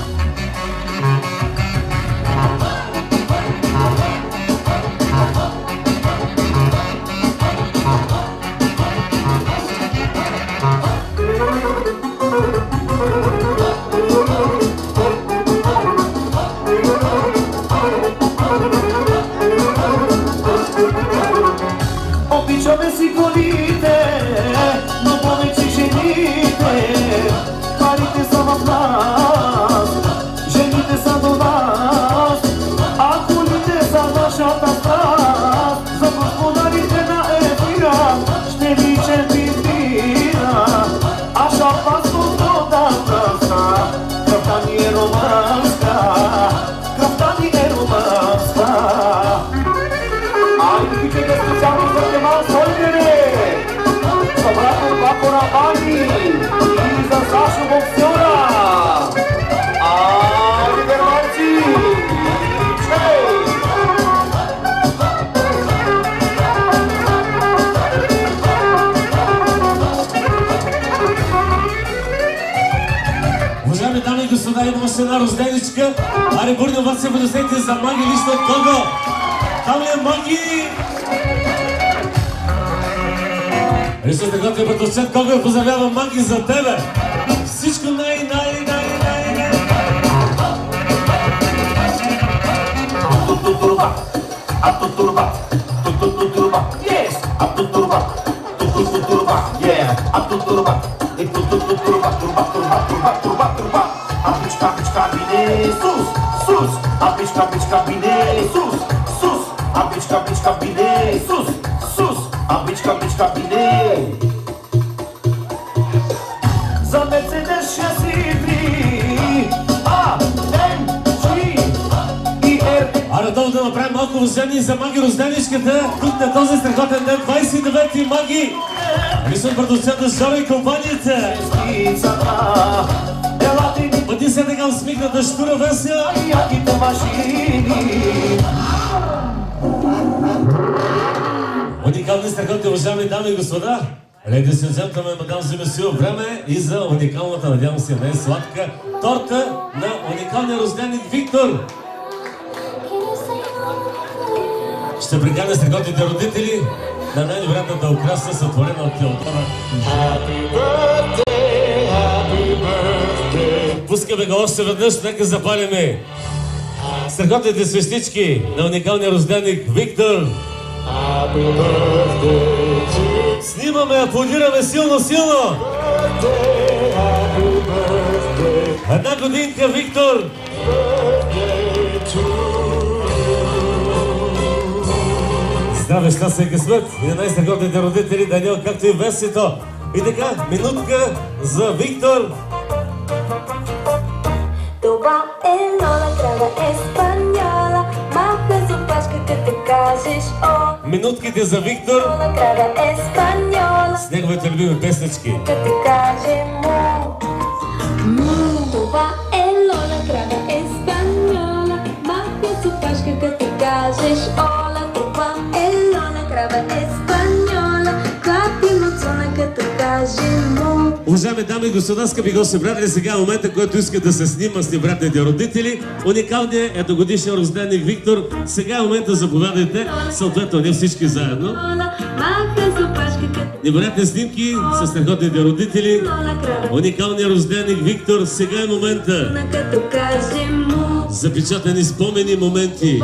Обичаме си колите, но повече жените. Парите са в нас, жените са до нас, а колите са нашата страст. За господарите на ефира ще ви черпим бира, а шампанското да пръска. Кръвта ни е романска, кръвта ни е романска. Айде пичете специално за Гемал Соидере, за Братко Банко на Бани и за Сашо боксера. Айде германци! Чей! Уважаеми дами и господа, има още една рожденичка. Аре, бурно вас се подосете за Маги лично от кого? Там ли е Маги? Лично така те подосчет кого поздравява Маги за тебе. Всичко най. Турба, турба, yes, турба, yeah, турба, турба, апичка бине, sus, апичка бине, sus, апичка бине, sus, апичка бине. За Мерцедес 6 и 3, AMG и RD. Аре, долу да направим малко уважение за Маги рожденичката. Тук на този страхотен ден, 29 Маги. Лично продуцента Жоро и компанията. Бъди се така усмихната штура весела. Яките машини. Уникални страхотни, уважаеми дами и господа. Ladies and gentlemen, мадам Зимесио, време и за уникалната, надявам се, най-сладка торта на уникалния рожденик Виктор. Ще приканя страхотните родители на най-невероятната украса, сътворена от Теодора. Пускаме го още веднъж, нека запалиме страхотните свещички на уникалния рожденик Виктор. Снимаме, аплодираме силно! Една годинка, Виктор! Здраве, щастие, късмет и на най-страхотните родители, Даниел, както и Весито. И така, минутка за Виктор. Това е Лола, крава еспаньола, малка зопашка, като кажеш о. Минутките за Виктор. Лола, крава еспаньола, с неговите любими песнички. като каже му. Това е Лола, крава еспаньола, малка зопашка, като кажеш ола. Това е Лола, крава еспаньола, клати муцона, като каже му. Уважаеми дами и господа, скъпи гости, приятели, сега е момента, който иска да се снима с небратните родители. Уникалният едногодишен рожденик Виктор. Сега е момента, заповядайте, съответно не всички заедно. Небратни снимки с страхотните родители. Уникалният рожденик Виктор. Сега е момента. Запечатани спомени моменти.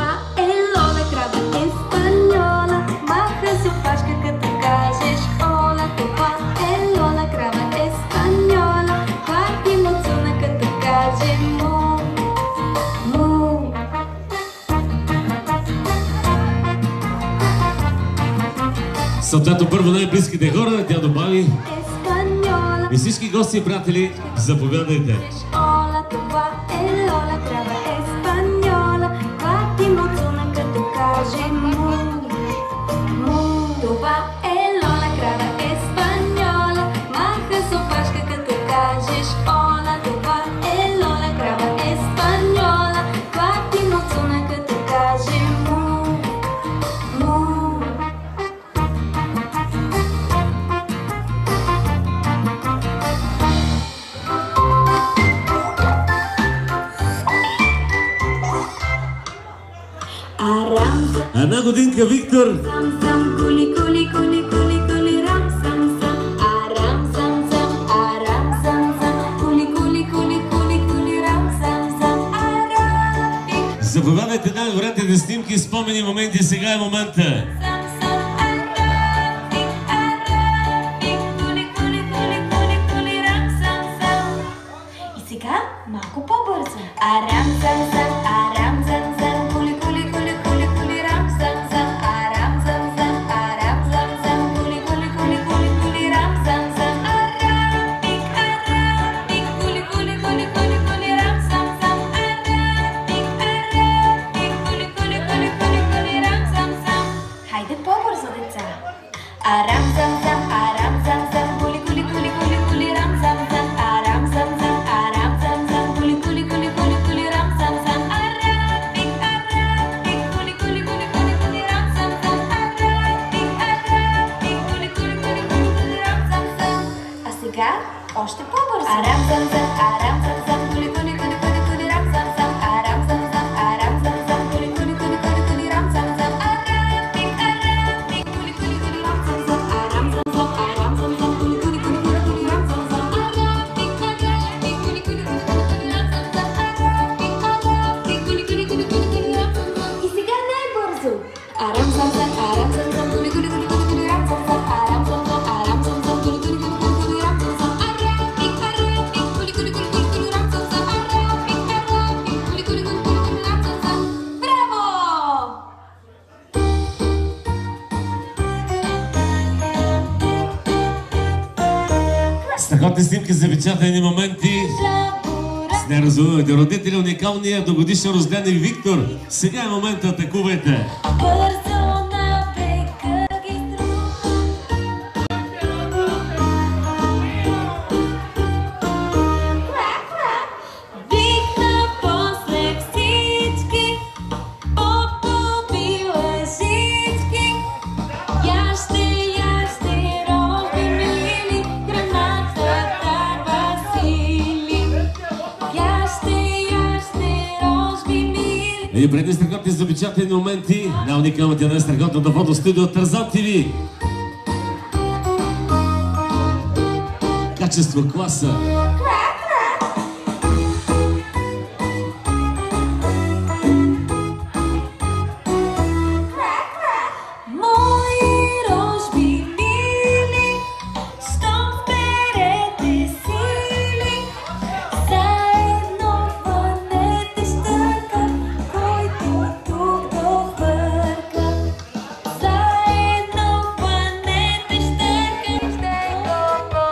Съответно първо най-близките хора, тя добави. И всички гости и приятели, заповядайте. Една годинка, Виктор. Заповядайте най-добрите снимки, спомени, моменти. Сега е момента. И сега малко по-бързо. Арам, зам, зам, арам, зам, зам, кули, кули, кули, кули, кули, рам, зам, зам, арам, зам, зам, арам, зам, зам, кули, кули, кули, кули, кули, рам, зам, зам, арам, пик, кули, кули, кули, кули, кули, рам, зам, зам, арам, пик, кули, кули, кули, кули, кули, рам, зам, зам. Хайде по-бързо, деца. Арам, зам, зам, арам, зам, зам, кули, кули, кули, кули, кули, рам, зам, зам, арам, зам, зам, арам, зам, зам, кули, кули, кули, кули, кули, рам, зам, зам, арам, пик, кули, кули, кули, кули, кули, рам, зам, зам, арам, пик, кули, кули, кули, кули, кули, рам, зам, зам. А сега още по-бързо. Арам, зам, зам, арам, зам, зам, кули, кули, кули, кули, кули, рам, зам, зам, арам, зам, зам, арам, зам, зам, кули, кули, кули, кули, кули, рам, зам, зам, арам, пик, кули, кули, кули, рам, зам, зам, арам, зам, зам, арам, зам, зам, кули, кули, кули, кули, кули, рам, зам, зам, арам, пик, кули, кули, кули, кули, рам, зам, зам, арам, пик, кули, кули, кули, кули, кули, рам, зам, зам. И сега най-бързо. Арам, зам, зам, арам, зам, зам, кули, кули, кули, кули, кули, рам, зам, зам, арам, зам, зам, арам, зам, зам, кули, кули, кули, кули, кули, рам, зам, зам, арам, пик, кули, кули, кули, кули, кули, рам, зам, зам, арам, пик, кули, кули, кули, кули, кули, рам, зам, зам. Браво! Страхотни снимки, запечатани моменти. С неразумните родители, уникалния догодишен рожденик Виктор. Сега е момента, атакувайте. Бързо на брега ги Викна после всички, попоби лъжички. Яще, роби мили, граната дава сили. Яще, рожби мили. И преди страхотни запечатани моменти на уникалната на страхотната фотостудио Тарзан ТВ. Качество, класа. Мои рожби мили, щом сберете сили, заедно хванете щърка, който тук довърка. Заедно хванете щърка, който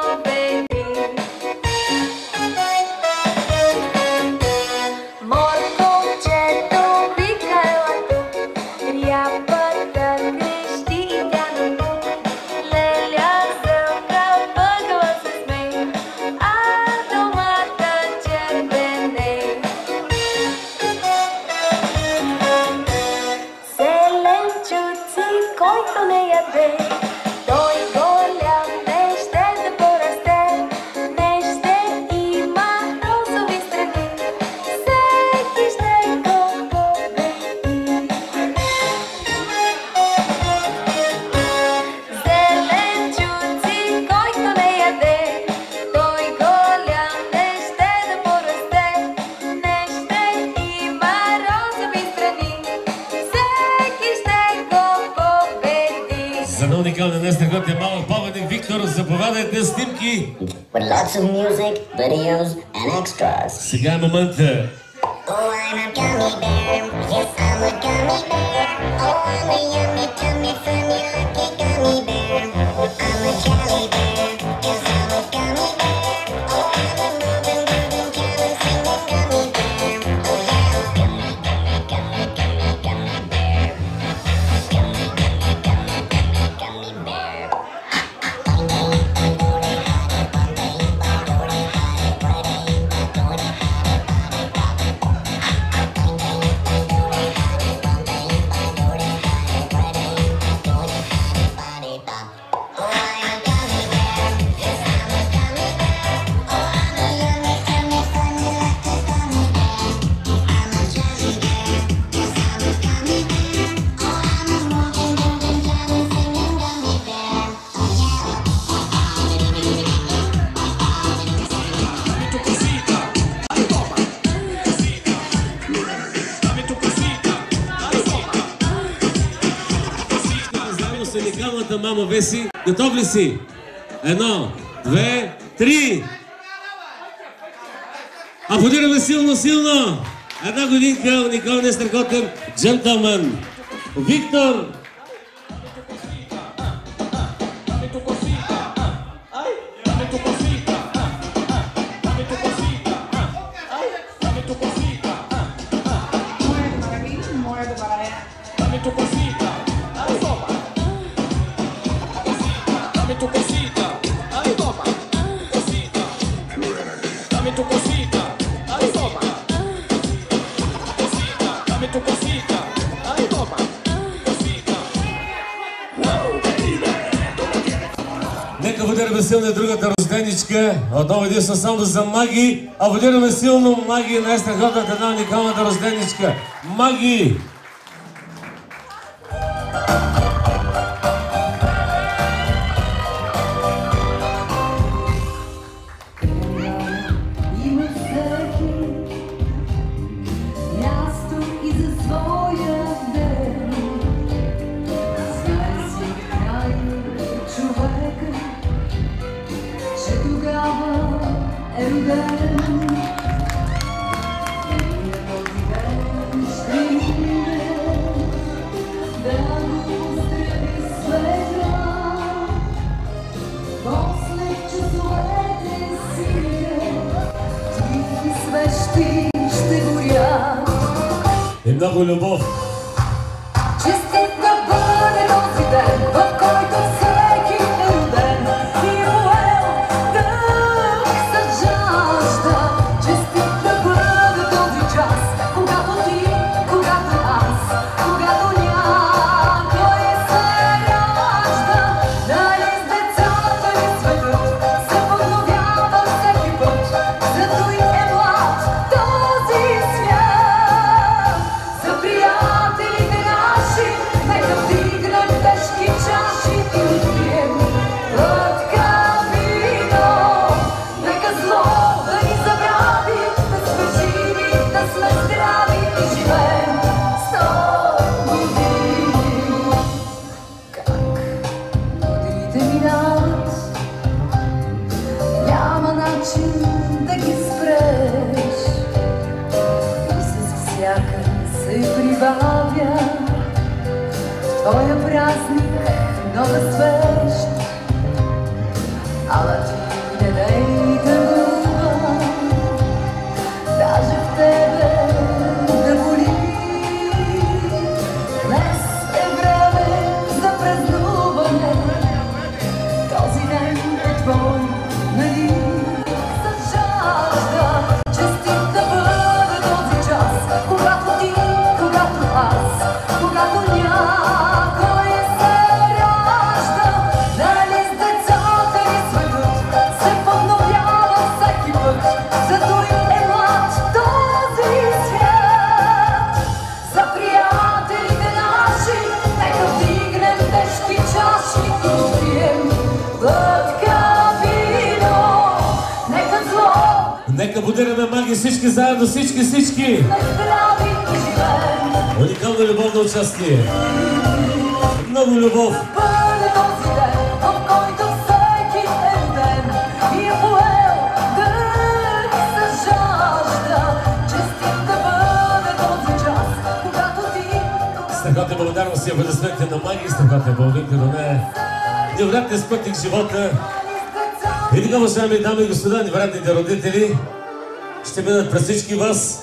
уникалния днес страхотния малък паметник Виктор. Заповядайте, снимки! With lots of music, videos and extras. Сега е момента. Oh, I'm a gummy bear. Yes, I'm a gummy bear. Oh, I'm a yummy, tummy, funny, lucky gummy bear. I'm a jelly bear. Yes, I'm a gummy bear. Oh, I'm a moving, grooving, canon, singing gummy bear. Oh, yeah. Gummy, gummy, gummy, gummy, gummy bear. Gummy, gummy, gummy, gummy, gummy bear. Уникалната мама Веси. Готов ли си? 1, 2, 3! Аплодираме силно, силно! Една годинка, уникалния страхотен джентълман Виктор! Нека аплодираме силно другата рожденичка. Отново единствено само за Маги. Аплодираме силно Маги, най-страхотната една уникалната рожденичка. Маги! И много любов. Честит да бъде този ден, в който всеки е роден и уел дъх за жажда. Честит да бъде този час, когато ти, когато аз, когато някой се ражда. Дали с децата ни светът се подновява всеки път, зато и е млад този свят. За приятелите наши, нека вдигнем тежки чаши и пием глътка вино. Нека зло да ни забрави, да сме живи, да сме здрави и живеем 100 години. Как годините минават, няма начин да ги спреш. И с всяка се прибавя твоя празник, нова свещ. Ала ти не дай тъгува, даже в тебе да боли. Днес е време за празнуване, този ден е твой, нали? За жажда, честит да бъде този час, когато ти, когато аз, когато някой се ражда. Дали с децата ни светът се подновява всеки път, зато и е млад този свят. За приятелите наши, нека вдигнем тежки чаши и пием глътка вино. Нека зло Нека будираме Маги всички заедно, всички! сме здрави и живеем. Уникална любовно участие. Много любов. Бъде този страхотни благодарности и аплодисменти на Маги, страхотни половинки до нея. Невероятен спътник живота. И така, уважаеми дами и господа, невероятните родители ще минат през всички вас.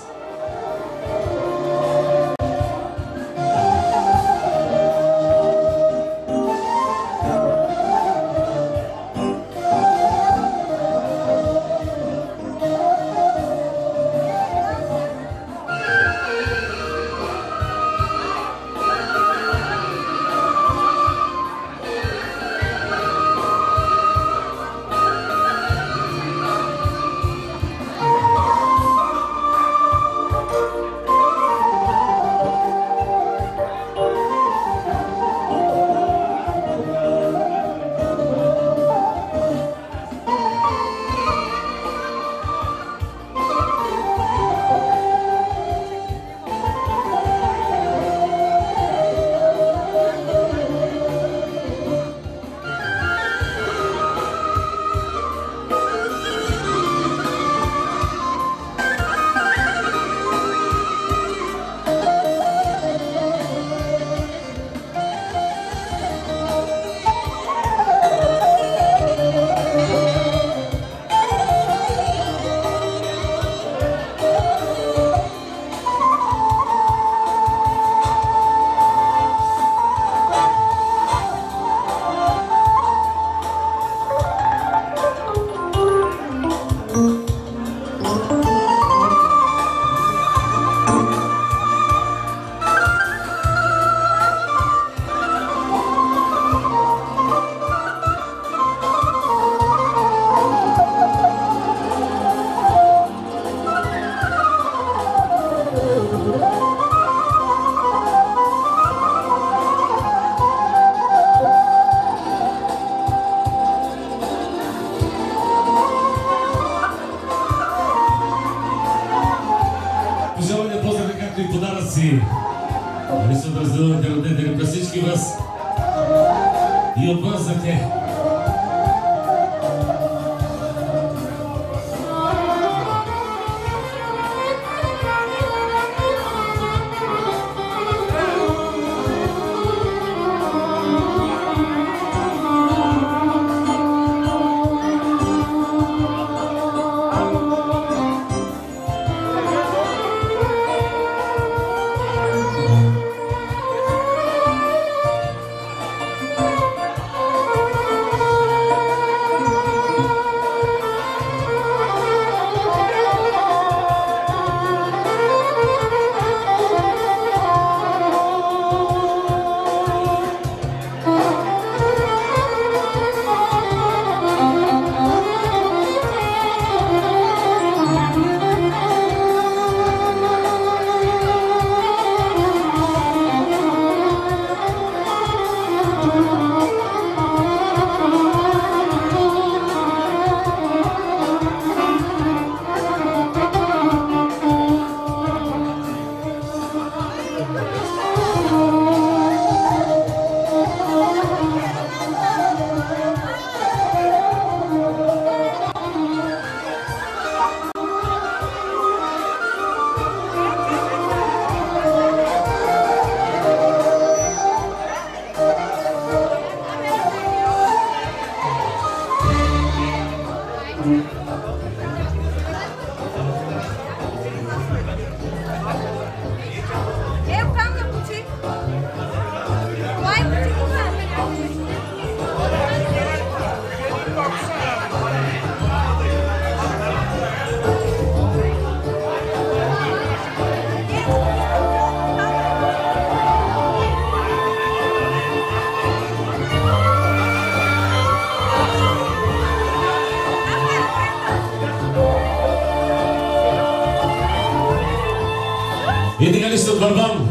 И така лично от Върбан.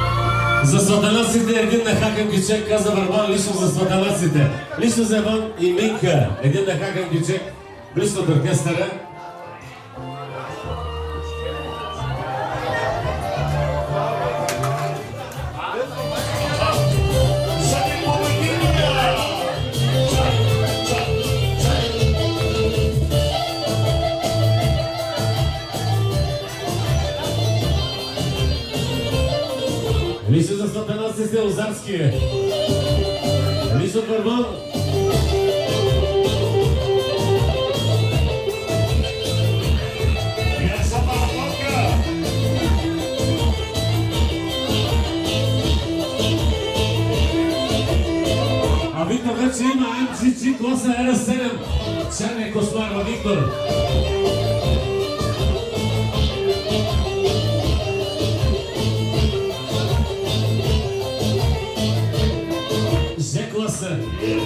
За сватанаците един на Хакан Кючек, каза Върбан лично за сватанаците. Лично за Иван и Минка, един на Хакан Кючек, близко от оркестъра. Лично за Слатанас сте Озарски. Лично Върман. А Виктор вече има MGG класа R7. Черния кошмар на Виктор. Ж класа.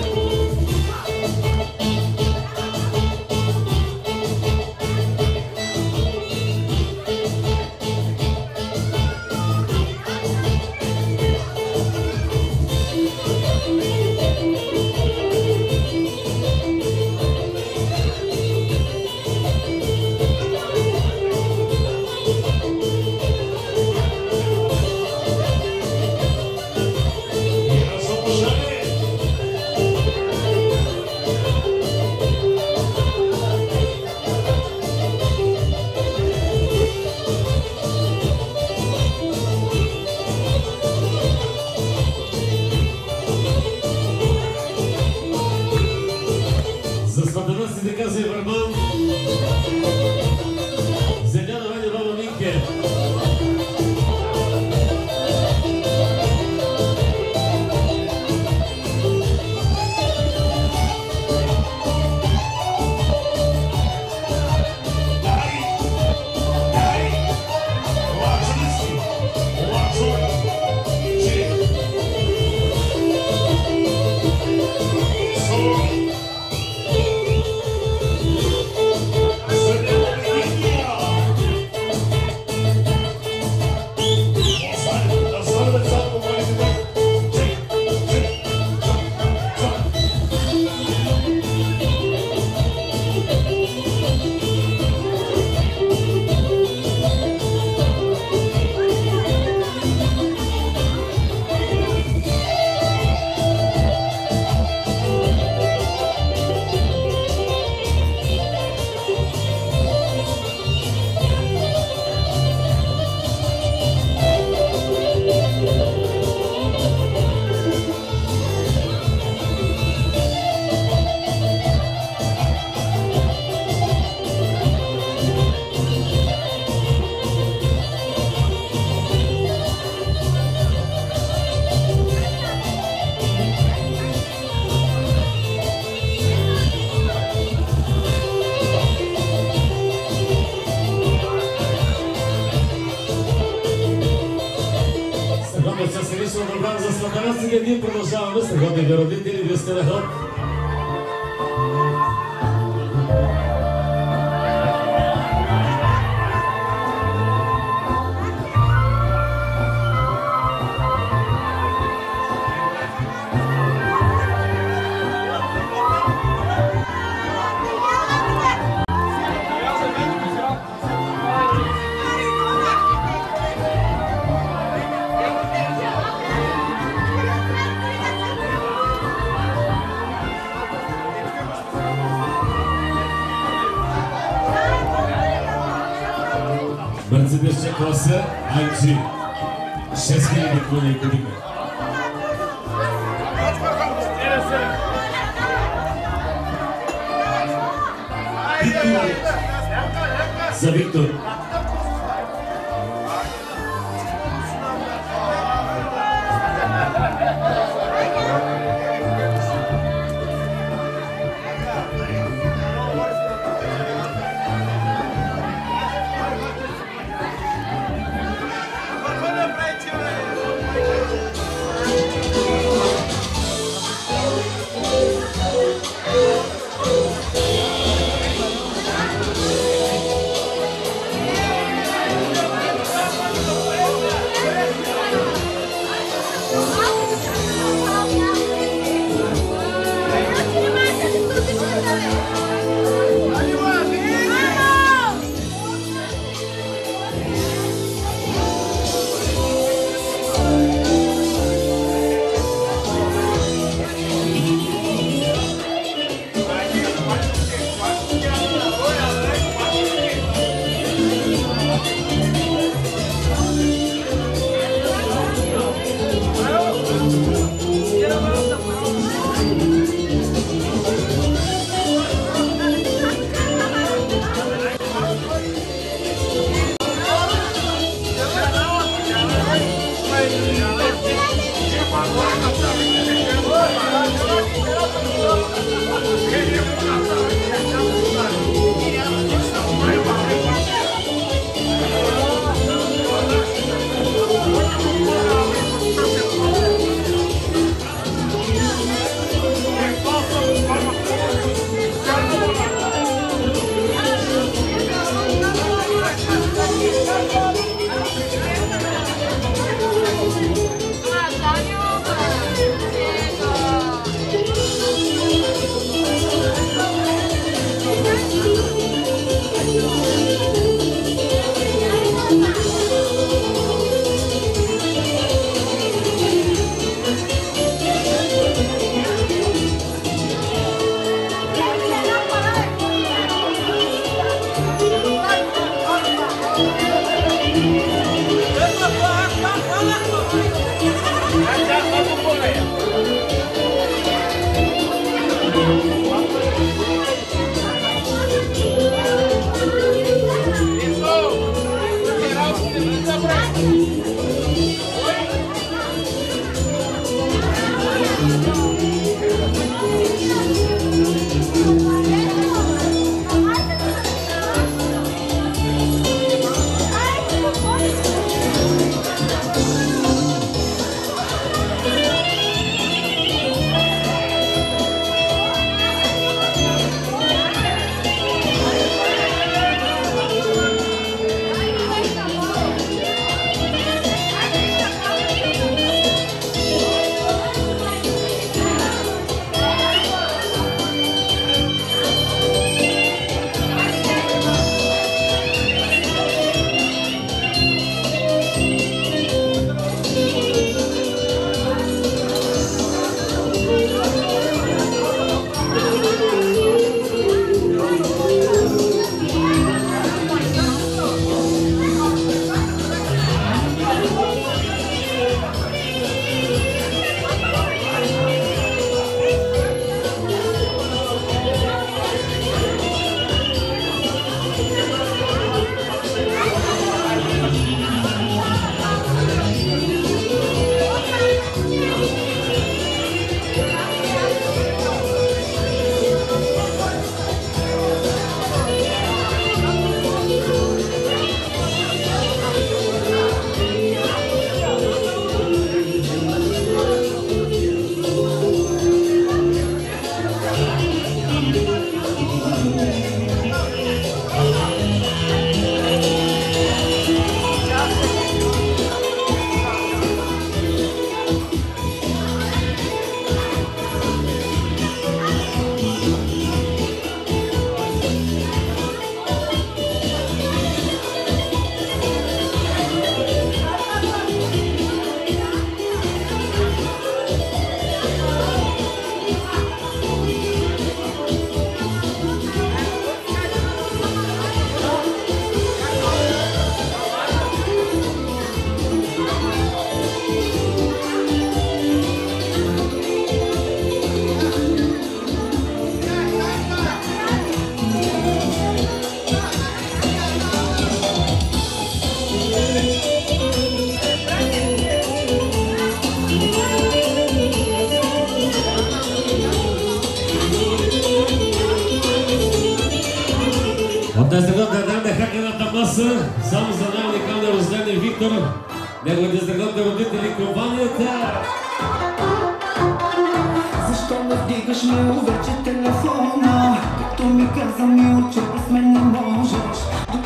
Ние продължаваме с годните родители, вие сте на ход. Мерцедес класа IG 6000 коня и кубика. За Виктор. От тази година дадем да хакената маса, само за най-уникалния рождение Виктор, неговите здравните родители, компанията. Защо не вдигаш ми вече телефона, като ми каза ми, че без мен не можеш.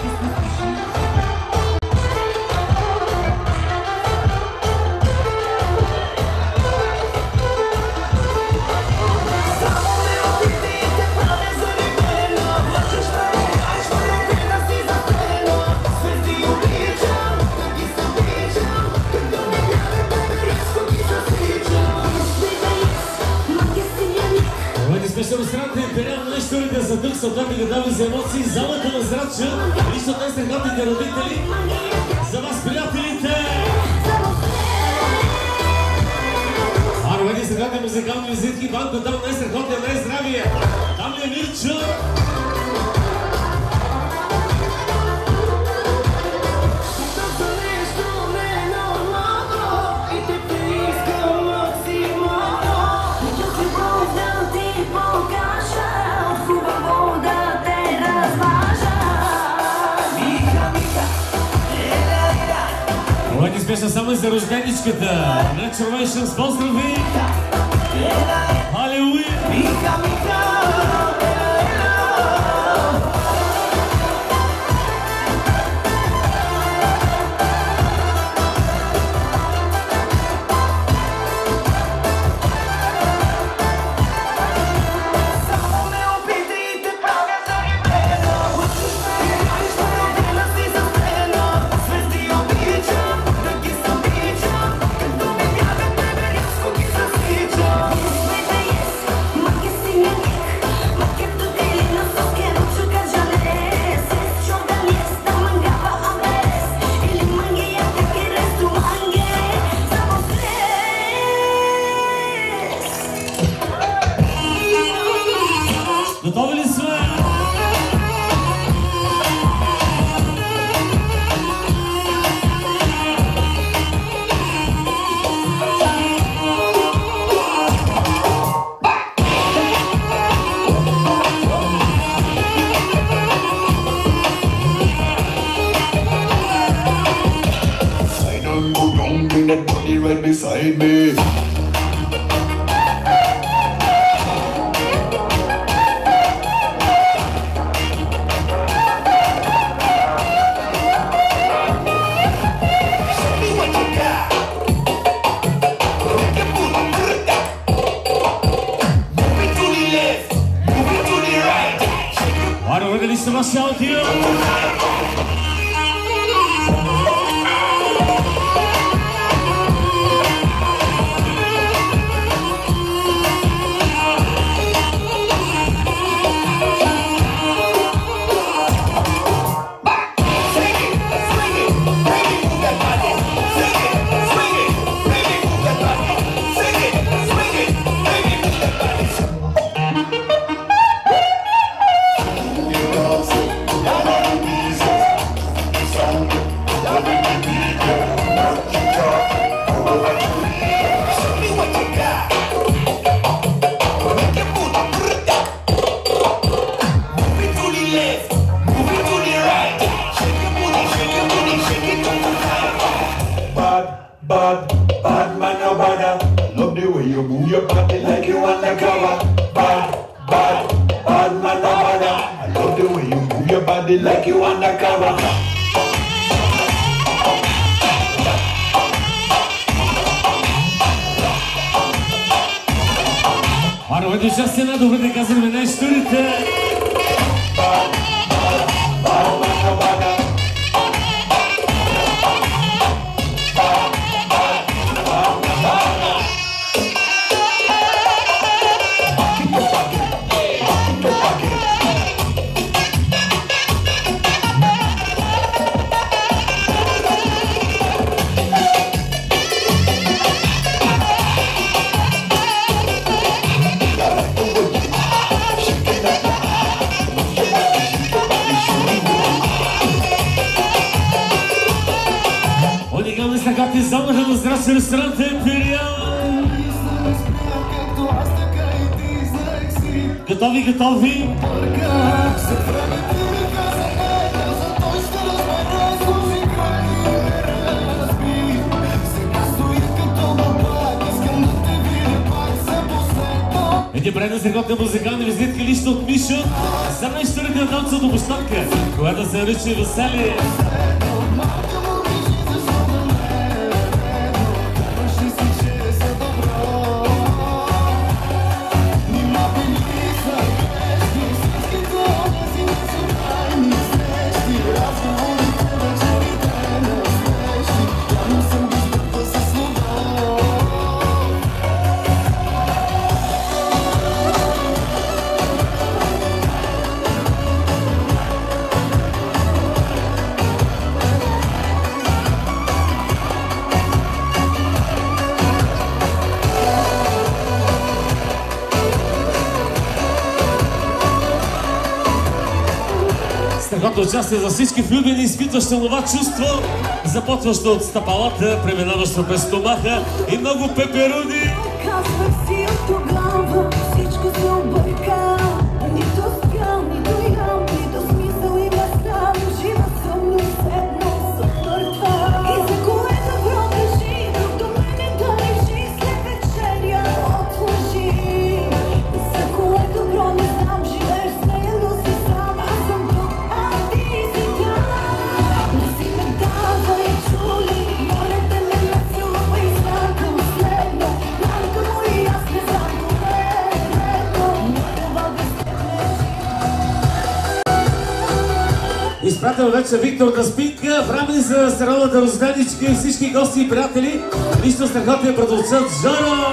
За дух, съдъби гадави за емоции, залата на Зрача, лично днес страхотните родители, за вас, приятелите! Арведи страхотни музикални визитки, Банко, там днес страхотния, най-здравия! Там ли е Мирчо? Моите спешна само и за рожденичката. Retrovations, поздрави! Алелуя! right beside me. Sebastião Dio. Like you undercover. Ora, do já Senado, vou ter que fazer uma história. Здравствуй, ресторан Империал! Готови, готови! Един брайна страхотна музикална визитка лично от Мишо за най-историята на танца до Бостонка, която се нарича Веселие. Страхотно участие за всички влюбени, изпитващи това чувство, започващо от стъпалата, преминаващо през стомаха и много пеперуни. Казвах си от тогава, всичко се обърка. Нито спя, нито ям, нито смисъл има сам. Жива съм, но все едно съм мъртва. И за кое добро кажи, друг до мене да лежи след вечеря отложи. И за кое добро не знам, живееш с нея, но си сам. Аз съм тук, а ти си там. Не си ме давай, чули, моля те ме нацелувай, знам към следно. Малко му и аз не знам кое е редно. Но това Изпратил вече Виктор на спинка, време за стеролната розганичка и всички гости и приятели. Лично страхотния продуцент Жоро.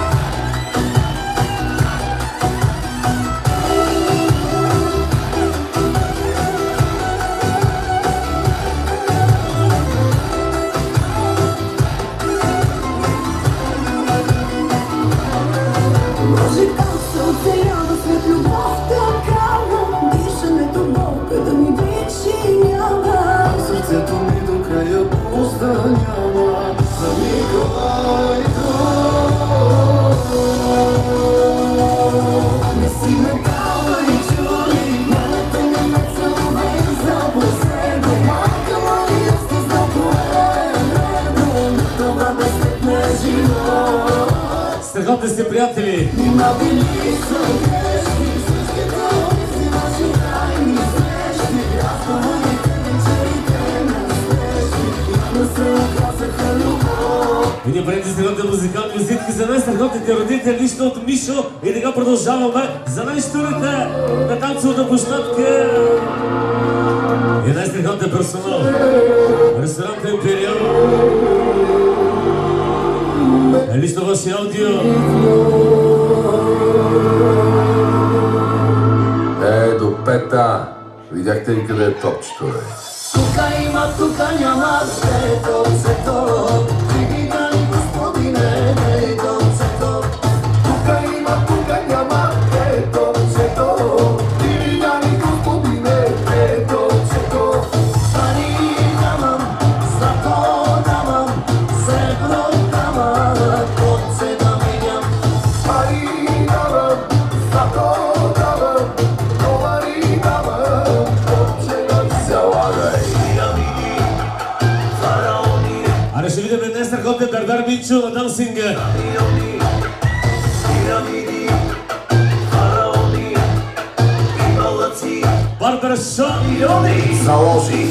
може там се оцелява след любовта кава. Дишането болка да ми вече няма. Сърцето ми до края пуста няма. За никой Не си ме дала и чули, малата не ме целувай за последно. Малка моя, аз не знам кое е редно. Това безследно страхотни сте приятели. И ние правим страхотни музикални визитки за най-страхотните родители, лично от Мишо. И така продължаваме за най-штурите на танцовата площадка. И най-страхотния персонал. Ресторант Империал. Лично ваши аудио. До пета. Видяхте ли къде е топчето, бе? Тука има, тука няма, сето, сето. Видали господине, ето, сето. Тука има, тука няма, ето, сето. Видали господине, ето, сето. Пари нямам, злато нямам, сребро нямам, от се да миням. Пари нямам, злато нямам, товари нямам, от се да миням. Залагай. Аре ще видим днес страхотен Бербер Минчо на Дансинга. Барбер Шоу. Заложи.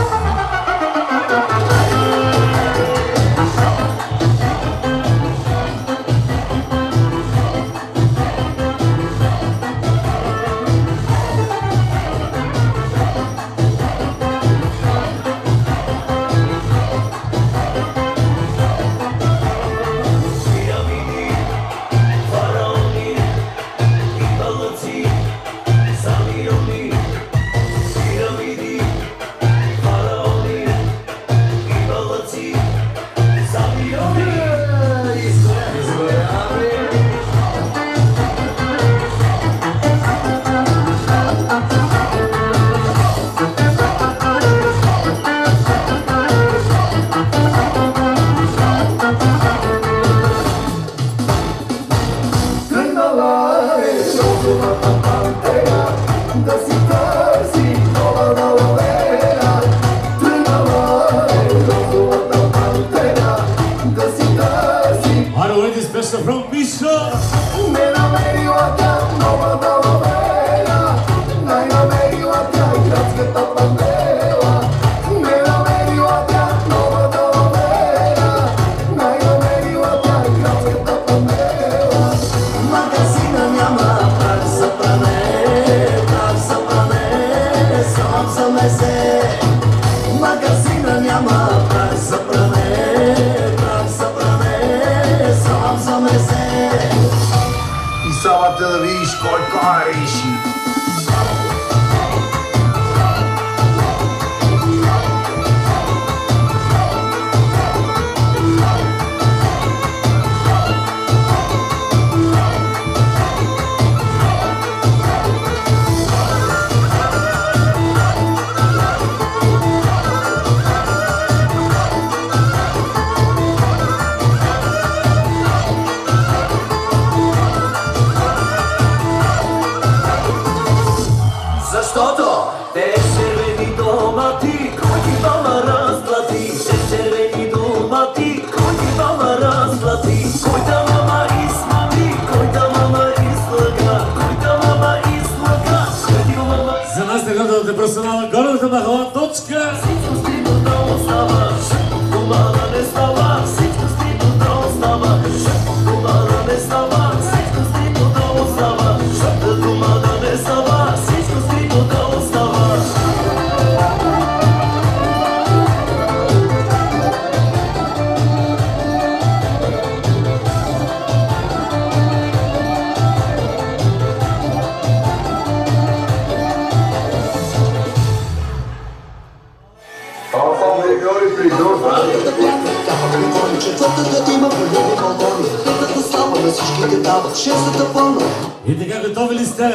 И така готови ли сте?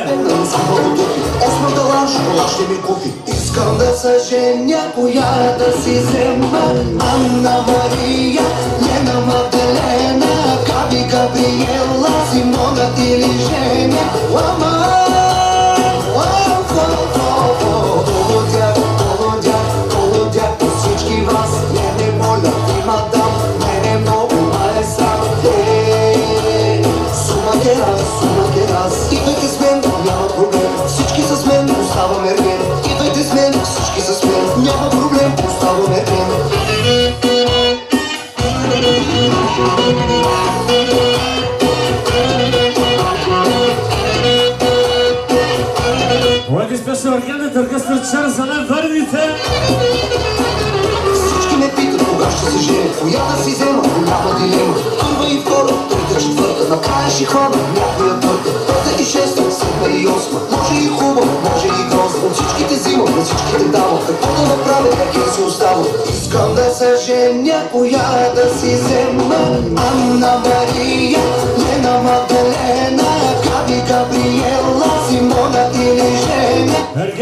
Искам да се женя, коя да си взема. Анна Мария, Лена Магдалена, Габи Габриела, Симона или Женя. Колодя, всички вас, не моля, има там, мене много ме е срам. ще се жени, коя да си взема, няма дилема. Първа и втора, трета, четвърта, накрая ще хода, някоя пърта. Пета и шеста, седма и осма, може и хубава, може и грозна. От всичките взимам, на всичките давам, какво да направя, как я си оставам. Искам да се женя, коя да си взема, Анна Мария, Лена Магдалена, Габи Габриела, Симона или Женя.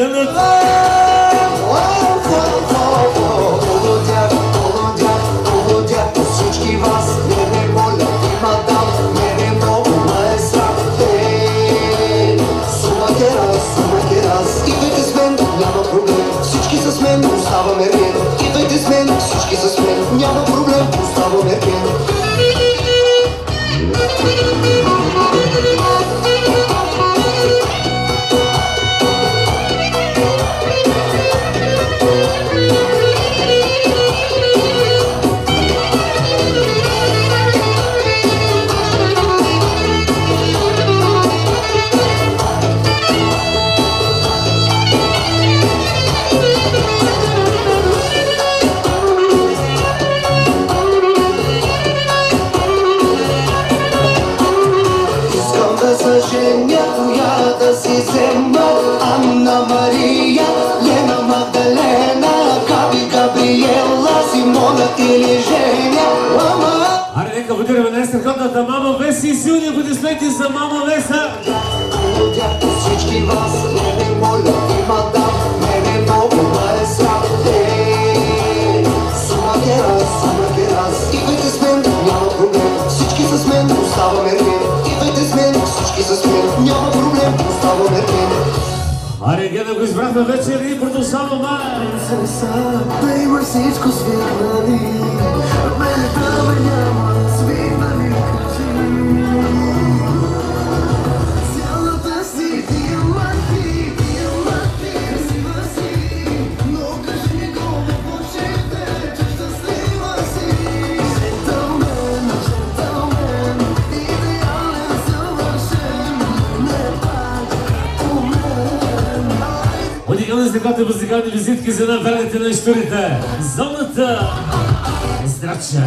Полудях по всички вас, не ме моля, има там, не ме много ме е срам. Сумакерас, идвайте с мен, няма проблем, всички с мен, оставаме рен. Идвайте с мен, всички с мен, няма проблем, оставаме рен. Коя да си взема, Анна Мария, Лена Магдалена, Габи Габриела, Симона или Женя. Мама! Аре, нека будираме най-страхотната мама Веси и силни аплодисменти за мама Веса! Полудях по всички вас, не ме моля, има там, не ме много ме е срам. Сумакерас, идвайте с мен, няма проблем, всички с мен, оставаме рен. Идвайте с мен, всички с мен, няма проблем, оставаме рен. Аре, Гена го избрахме вечер и продължава май. Да има всичко свикнали, мене да ме няма, свикнали кажи. Цялата си диаманти, красива си, но кажи ми колко почете, че щастлива си. Джентълмен, идеален, съвършен, не пак като мен. Уникални стеклата музикални визитки за наверните на историте. Зоната е здрача.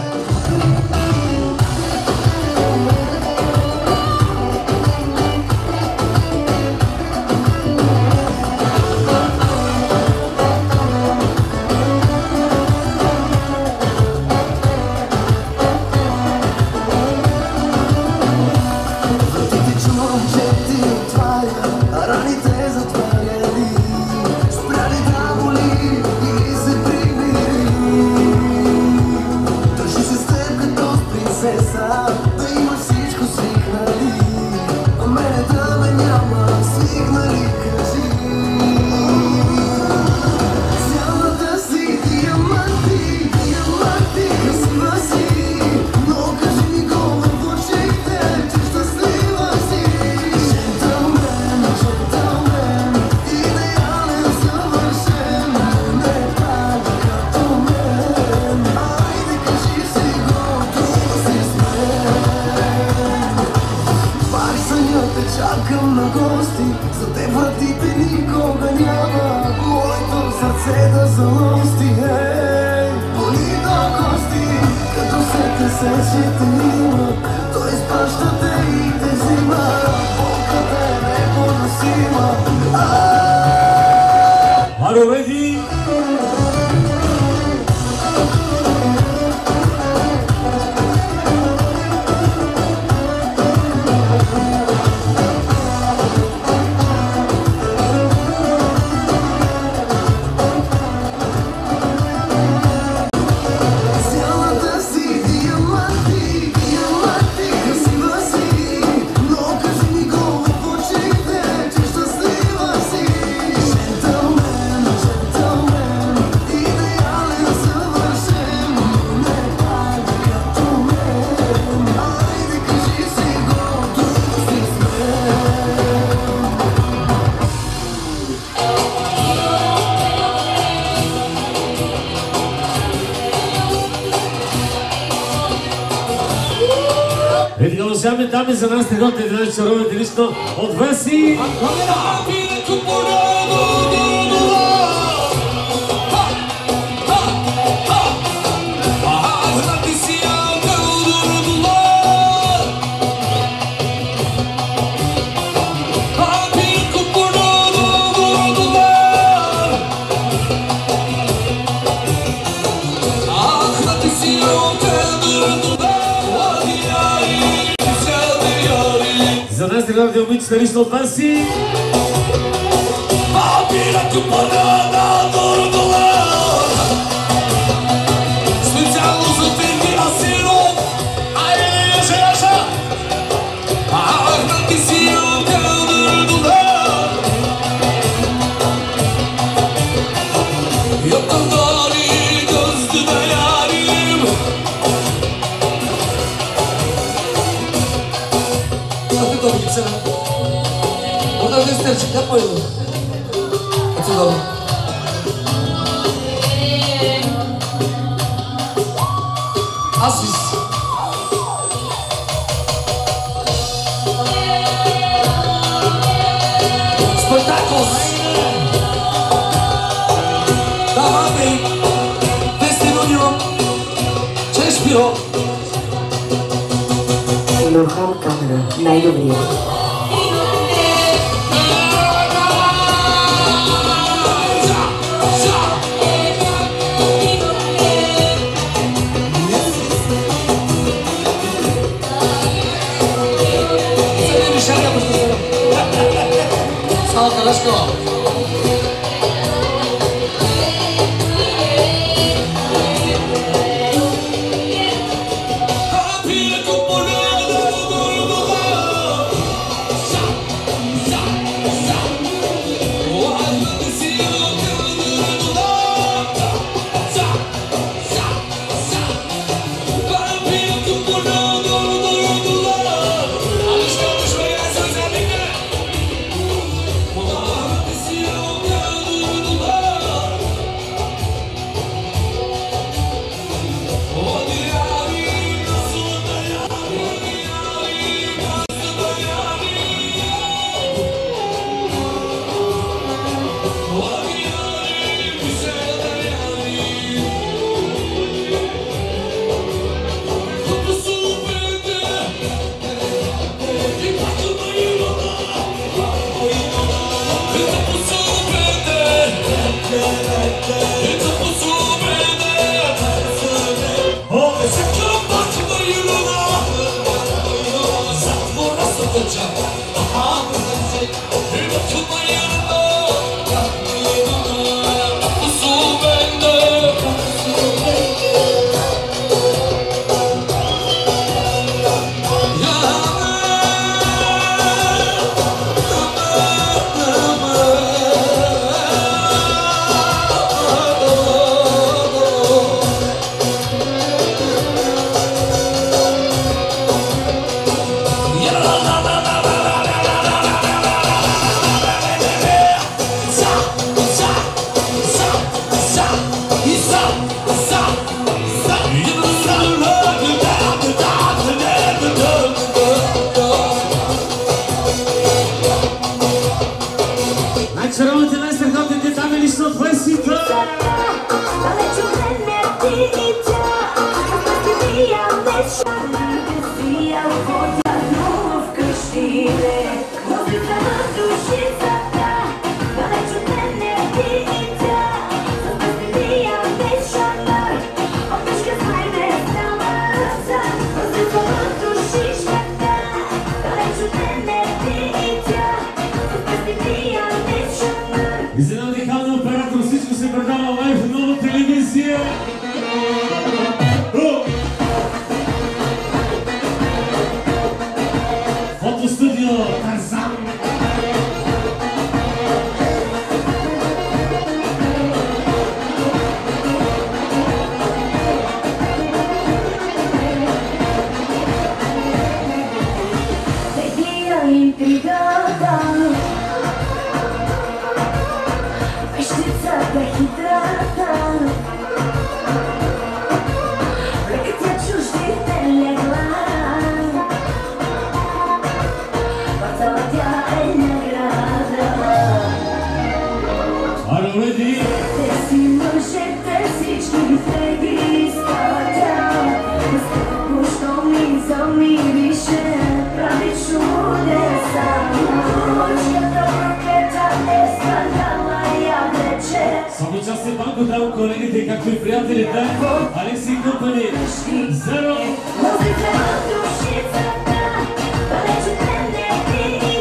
Продължаваме дами за нас теготе да чаровете лично от Веси. ради обичате лично от вас си. Папира купарана дордола. Специално за Ферди Асиров. Айде, Яша! Ахна ти си дордола. Yakındari gözlüme yarim. Hadi doğru gitsene. Orada gösterecek, yapma öyle. Atıl doğru. Aziz. Spartakos. Давай, Вестиноньо, Чешпио. Нурхан камера, най-добрия. Сала Калашко. колегите, както и приятелите, Алекси и Компани, Zero!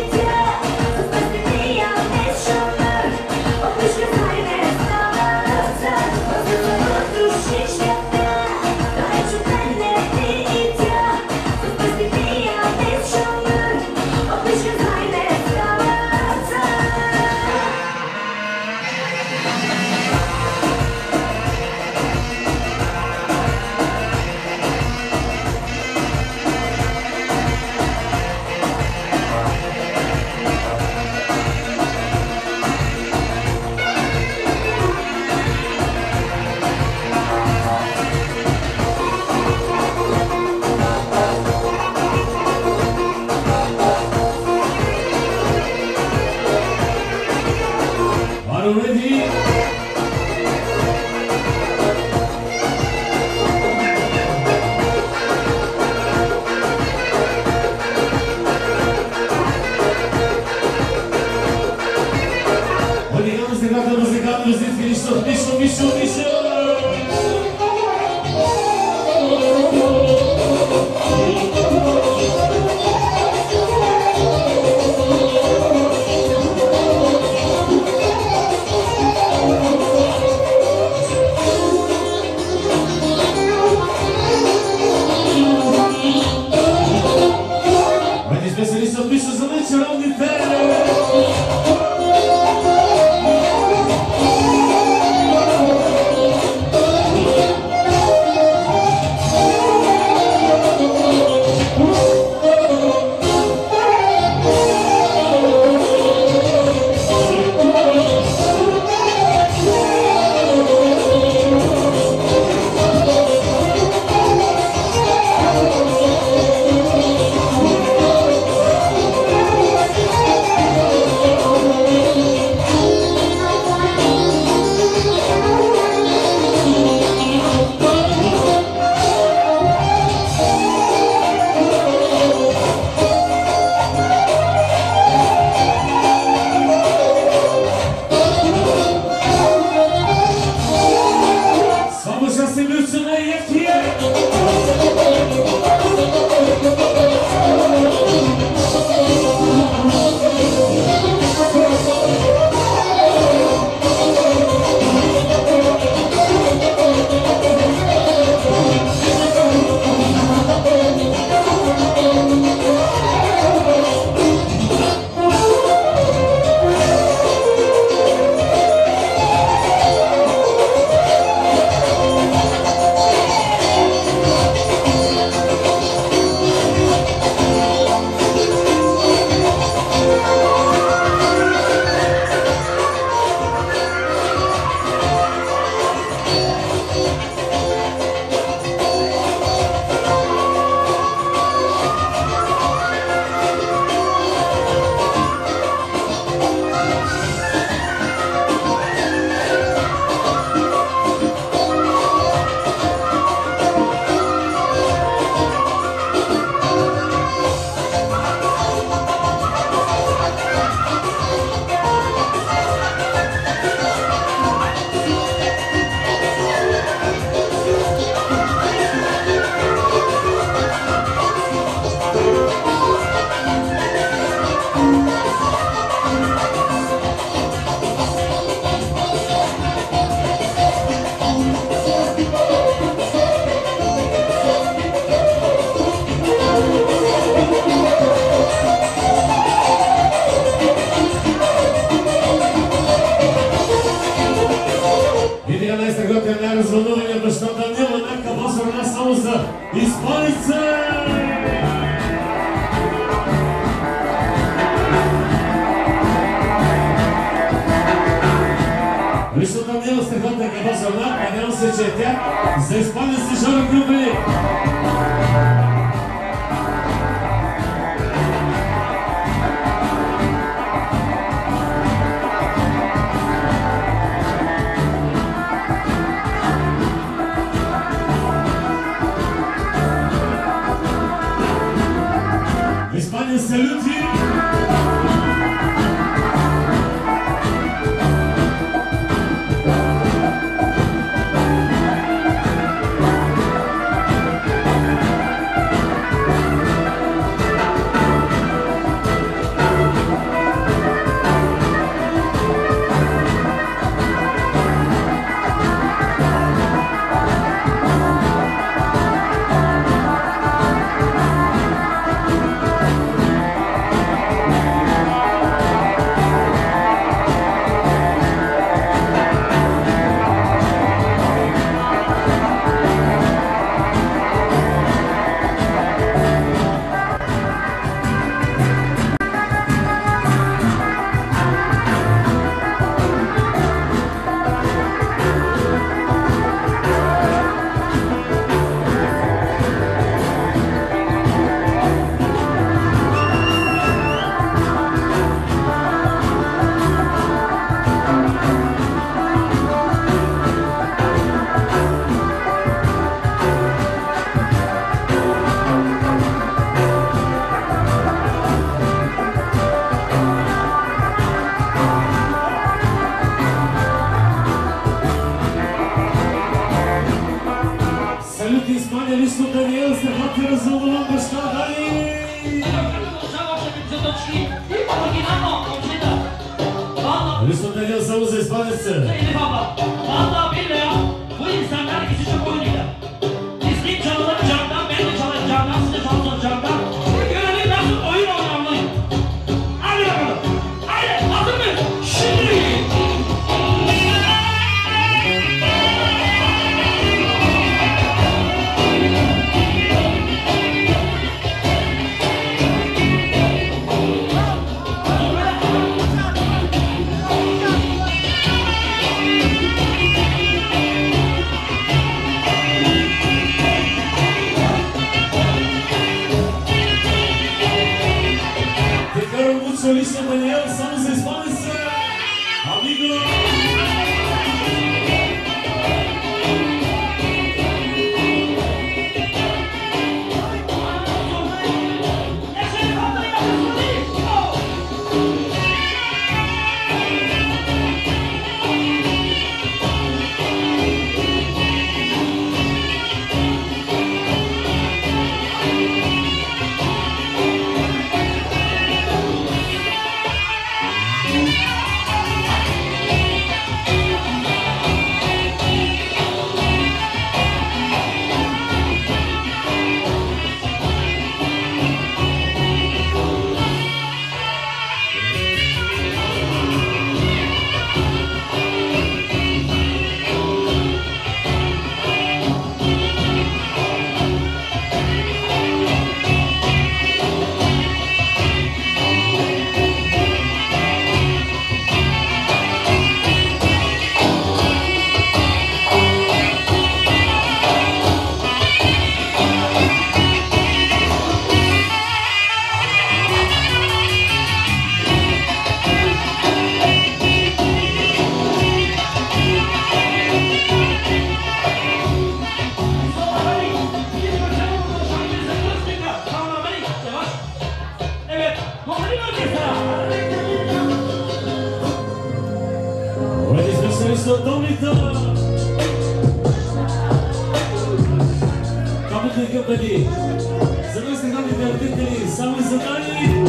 пели. За нас наградите родители, само за Дани.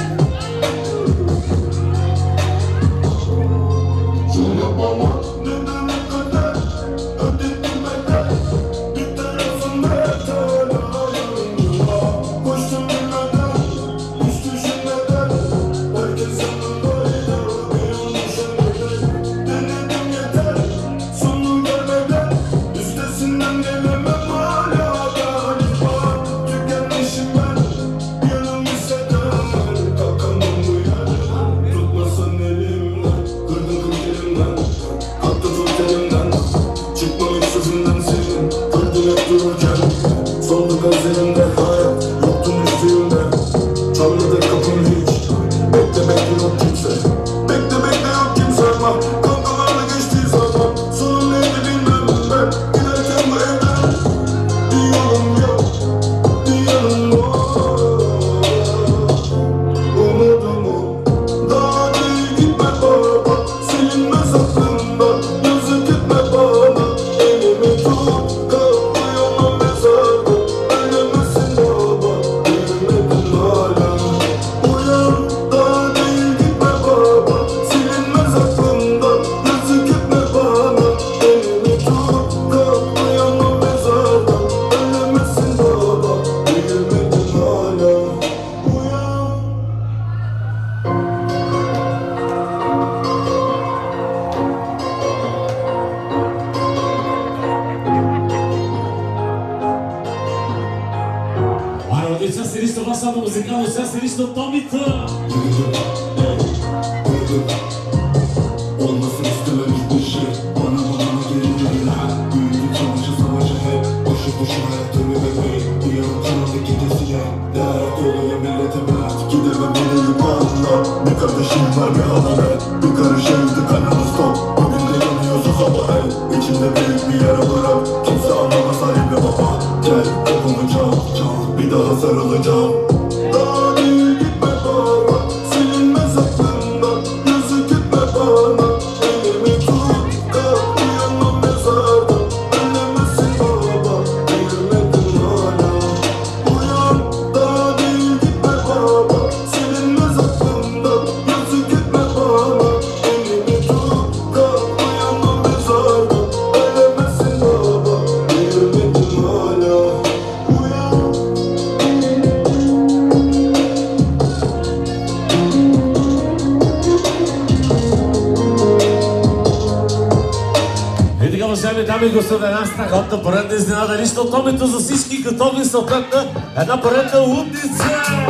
Дами и господа, една страхотна поредна изненада. Нищо томито за всички, готови съответно една поредна лудница.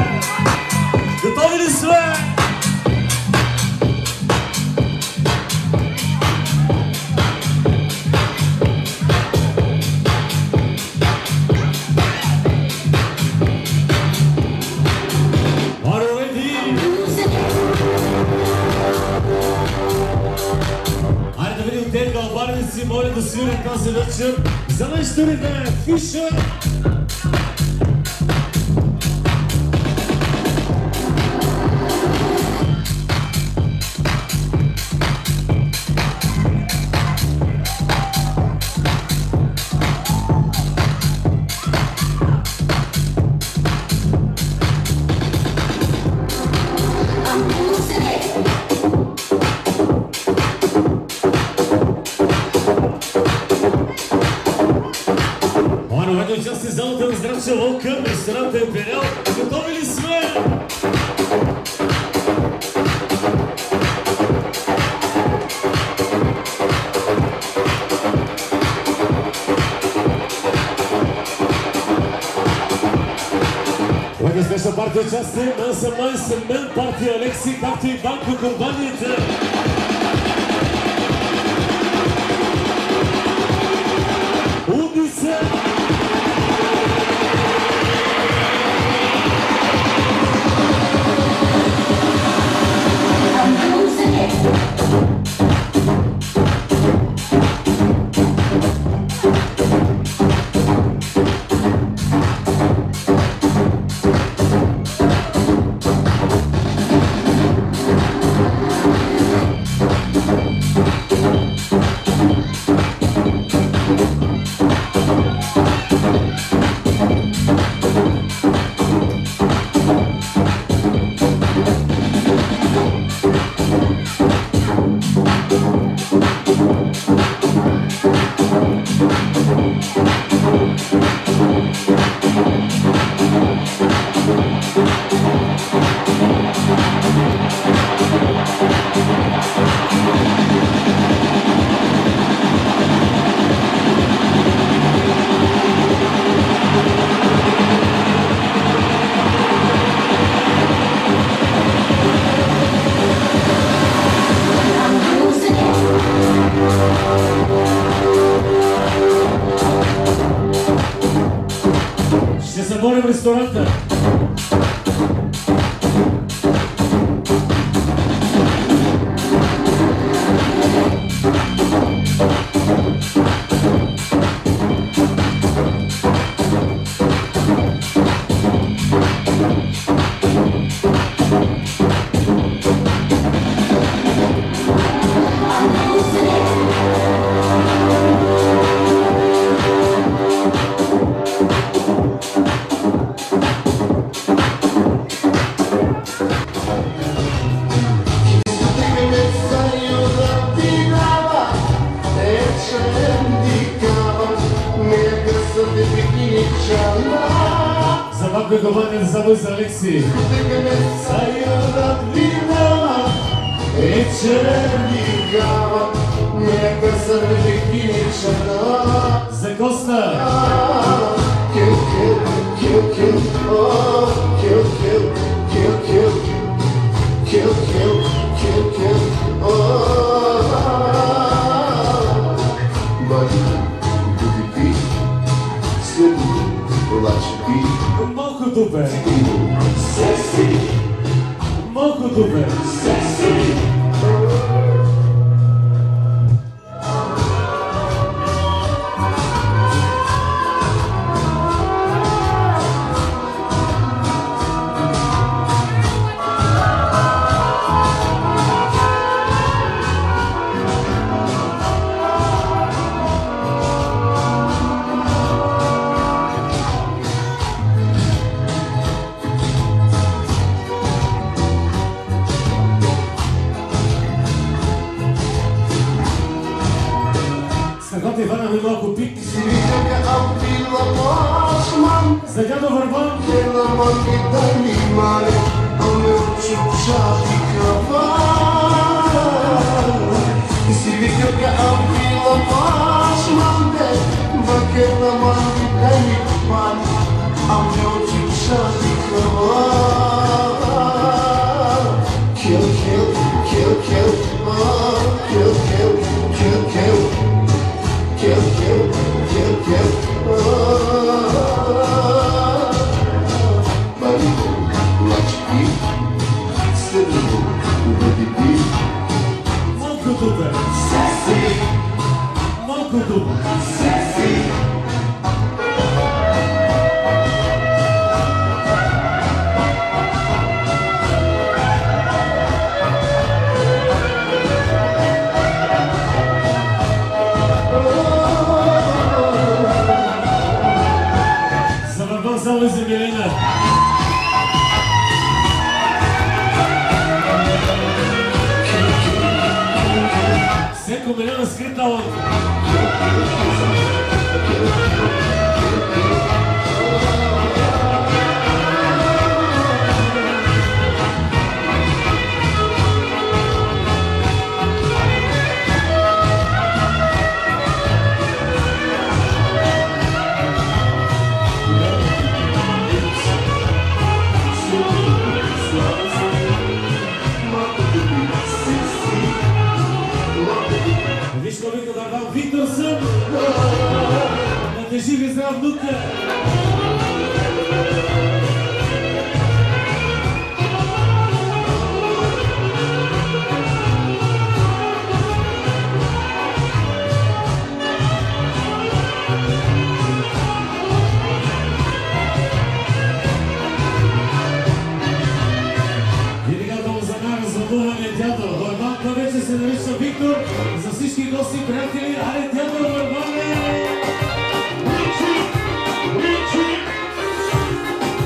Готови ли сме? Моля да свирят тази вечер за най-щурите Фишер! Welcome, restaurante Imperial. Готови ли сме? Лага спешна партия участие на Самай Семен, партия Алекси, както и Банко компанията. Удица! Ще се борим в ресторанта. Wychowanie zabawy z Aleksji. Za Costa. Малко добре. Секси. Малко добре. Секси. Малко пик. За дядо Върбан. Милена скрита от... Живи здрав внука! Делегател за наразумуване дядо Върбанка вече се нарича Виктор. За всички гости, приятели, аре дядо Върбане!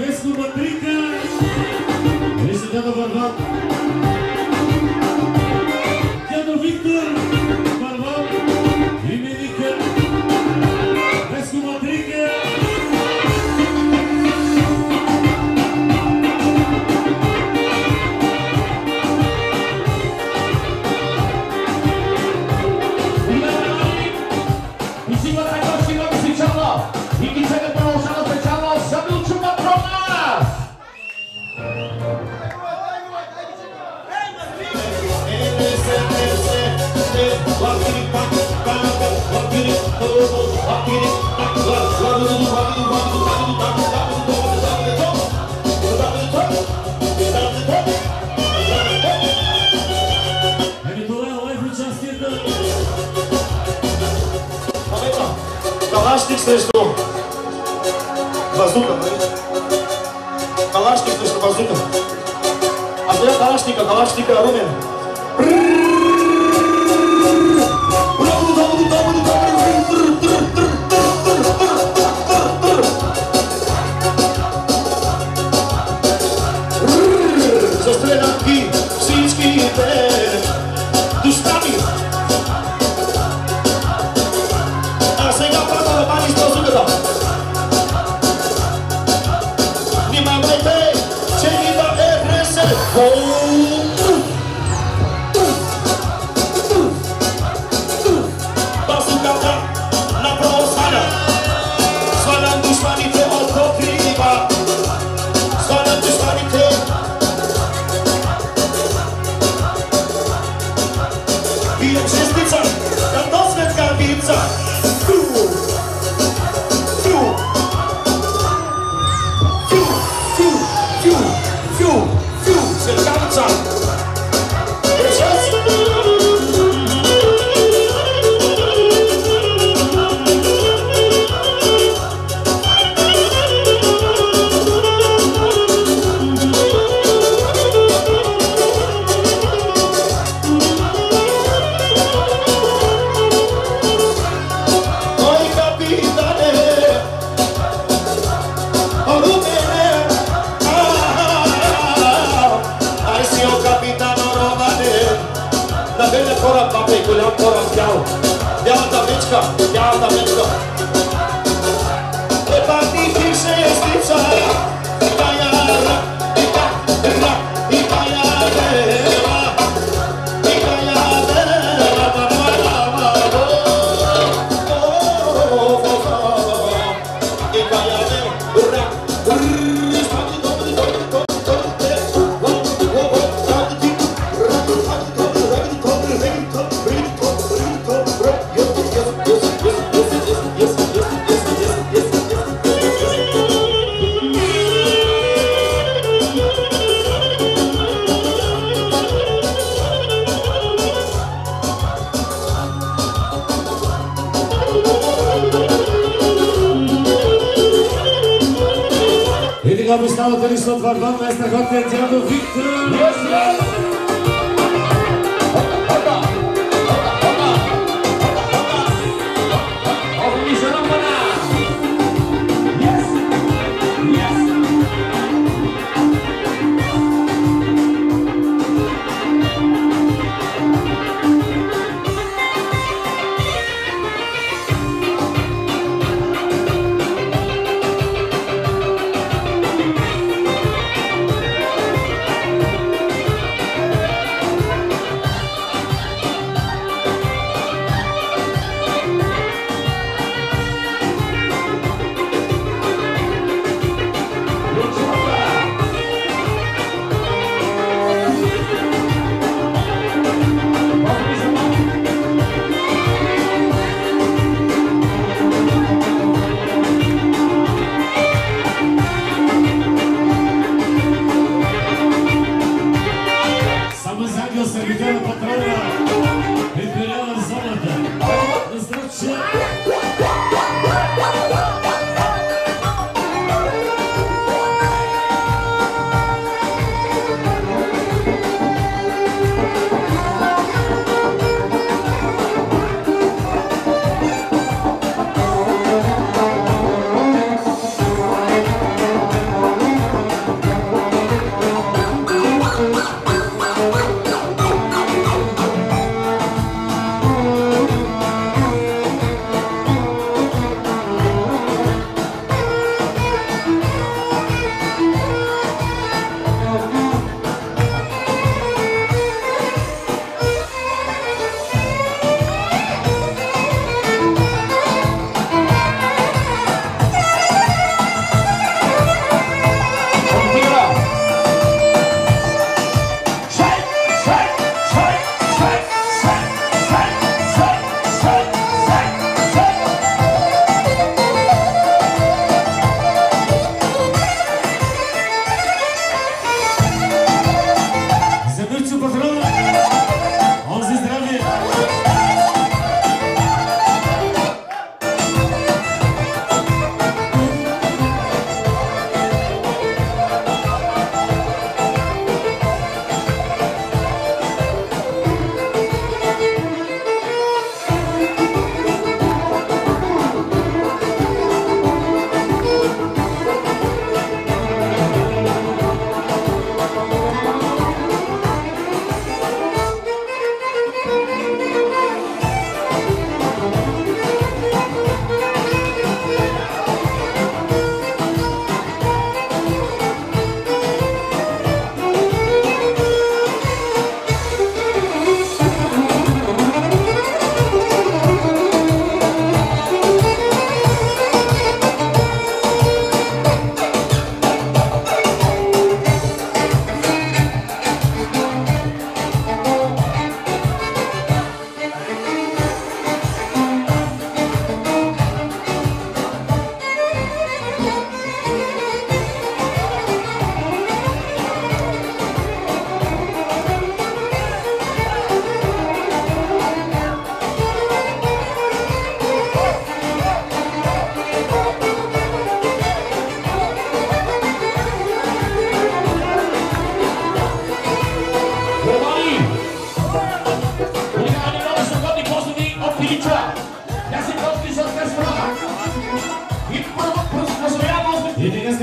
Веско Матрика. Вижте дядо Варвар. Дядо Виктор Варвар. Именика. Веско Матрика. Калашник срещу базука, нали? Калашник срещу базука. А сега калашника Румен. Застрелят ги всичките душами. А сега пак барабани с базуката. Внимавайте, че има РС. Базуката направо сваля. Свалям душманите от покрива. Свалям душманите. Бием шестица, като светкавица. Светкавица. Голям кораб бял, бялата мечка. Епак ни пише стица, и тая ра, и тая дела, Сега ми става Тарис от Варвар, най-страхотният дядо Виктор.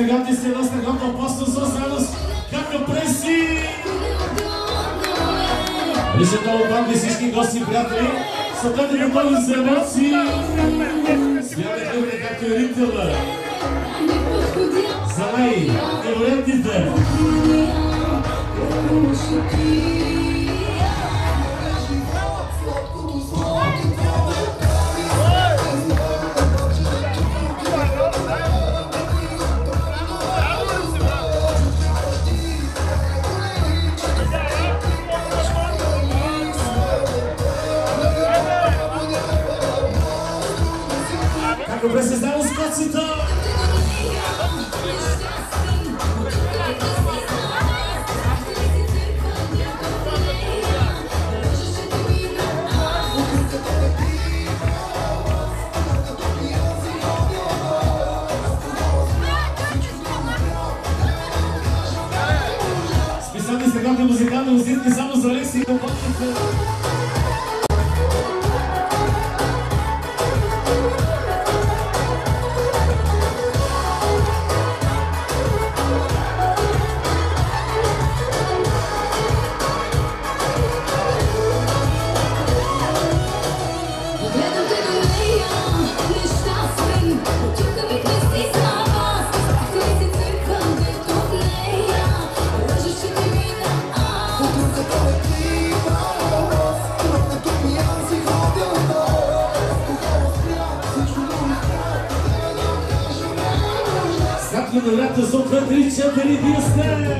Стегати се една стегата опасно со заедно кака преси! Лично това банди всички гости, приятели, са бъде готови за емоции. Смяте хубави, както и ритъла. За най-невероятните. Добре се знае с коците! Специални сегатни музикални музики само за лекции и компактите. Невероятно са 2, 3, 4, вие сте!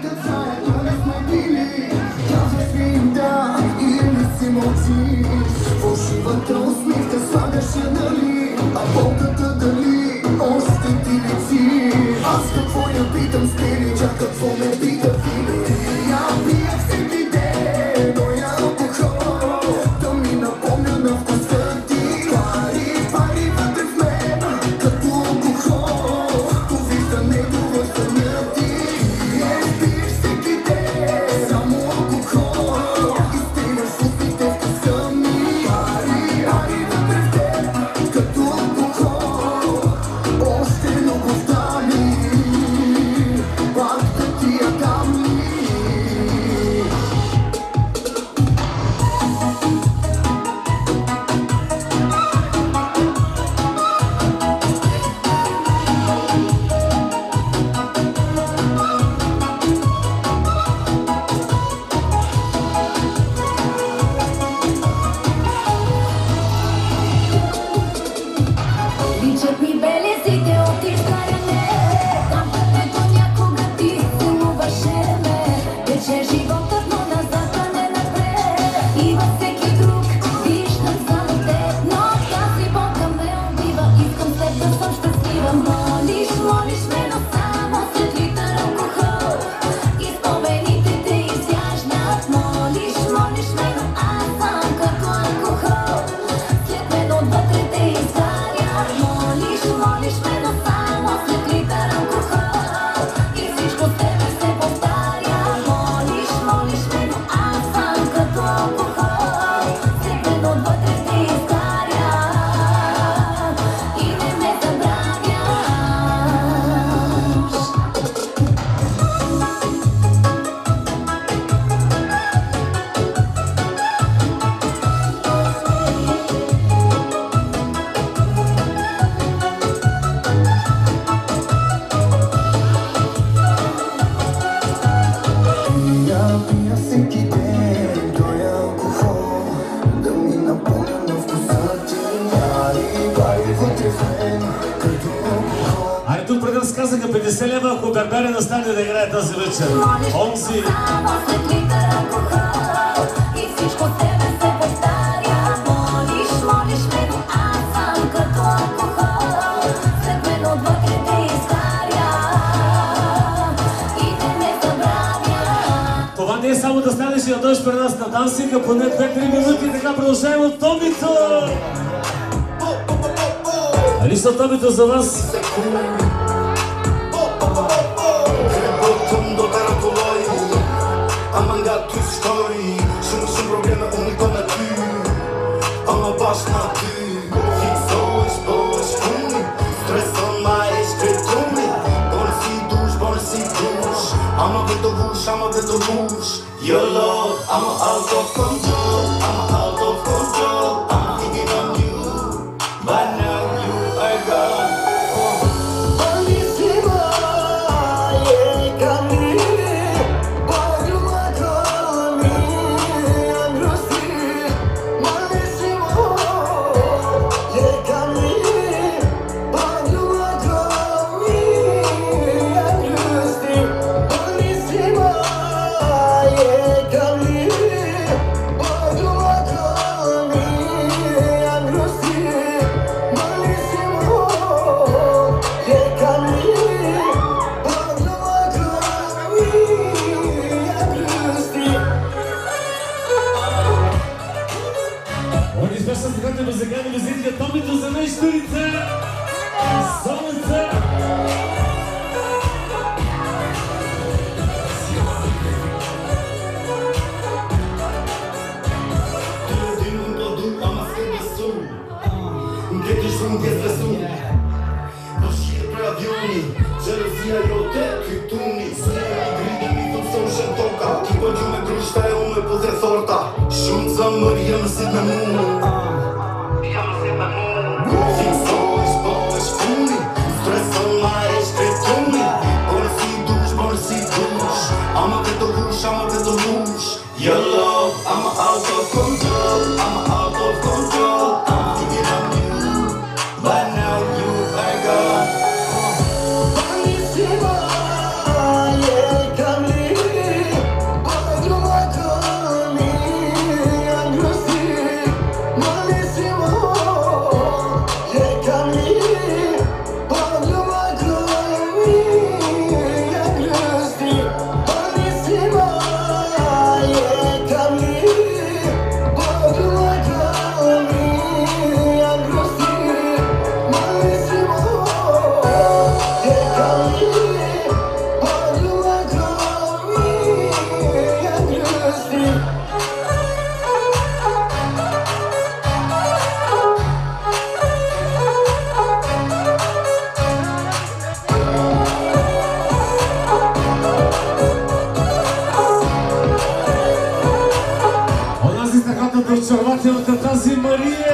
Фалшивата усмивка слагаше нали, а болката дали още ти лечи. Аз какво я питам стили, чак какво ме пита фили. Я пия всеки ден, но я алкохол, да ми напомня на вкуса ти. Пари вътре в мен, като алкохол, повиждането в съня ти. Пиеш всеки ден, само алкохол, и стигаш усмите в къса ми. Пари вътре в теб, като алкохол, още любовта ми, пак да ти я дам ми. Личат ми белезите от изгаряне, там където някога ти целуваше ме. Тече животът, но назад, а не напред. И във всеки друг виждам само теб, но тази болка ме убива. Искам след да съм щастлива. Молиш ме, но само след литър алкохол и спомените те изяждат. Молиш ме, но аз съм като алкохол, след мен отвътре те изгарят. Молиш ме, но само след литър алкохол и всичко с тебе се повтаря. Молиш ме, но аз съм като алкохол, след мен отвътре те изгарят и не ме забравяш. Я пия всеки ден, той алкохол, да ми напомня на вкуса ти. Пари вътре в мен, като алкохол. Ай, тук преди разказаха 50 лева, ако Берберия не стане да играе тази вечер. Онзи! Само след литър алкохол и всичко с тебе се повтаря. Молиш ме, но аз съм като алкохол, след мен отвътре те изгаря и не ме забравя. Това не е само да станеш и да дойдеш при нас на дансинга, поне 2-3 минути, така продължаваме от Томито! Лично Томито за вас! Tu story, sono un problema unico na tu. I'm a boss na tu. He's so exposed to me. Stress on my straight to me. Gonna I'ma get the whoosh, I'ma get the whoosh. Your love, I'm out of control. I'm out of control. I'm thinking of you, but now you are gone. Bellissima, yeah, Camille. But you are coming, I'm rusty. Bellissima, yeah, Camille. But you are coming, I'm rusty. Bellissima, yeah, Camille. But you are coming, I'm rusty. Bellissima, yeah, Camille. But you are coming, I'm rusty. Oni special słuchacze muzykalne muzyki Tomi tu za najsztulice i Solce. Kiedyś mówię ze sum Właściwie prawiony Żelazia i oteky tumi Sneri gridi mi tu są szantoka I będziemy grusztają me poze sorta Szumca Maria na sydna mu Fixois, boas, fumi Stressão mais cretumi Bora se duş I'ma get the whoosh, I'ma get the whoosh Your love, I'm out of control I'm out of control I'm thinking of you But now you are gone. Bellissima, yeah, Camille. But you are coming, I'm rusty. Bellissima, yeah, Camille. But you are coming, I'm rusty. Bellissima, yeah, Camille. But you are coming, I'm rusty. Bellissimo, yeah, Camille. But you are coming, I'm rusty. Ona zis така да дочервате от тази Мария.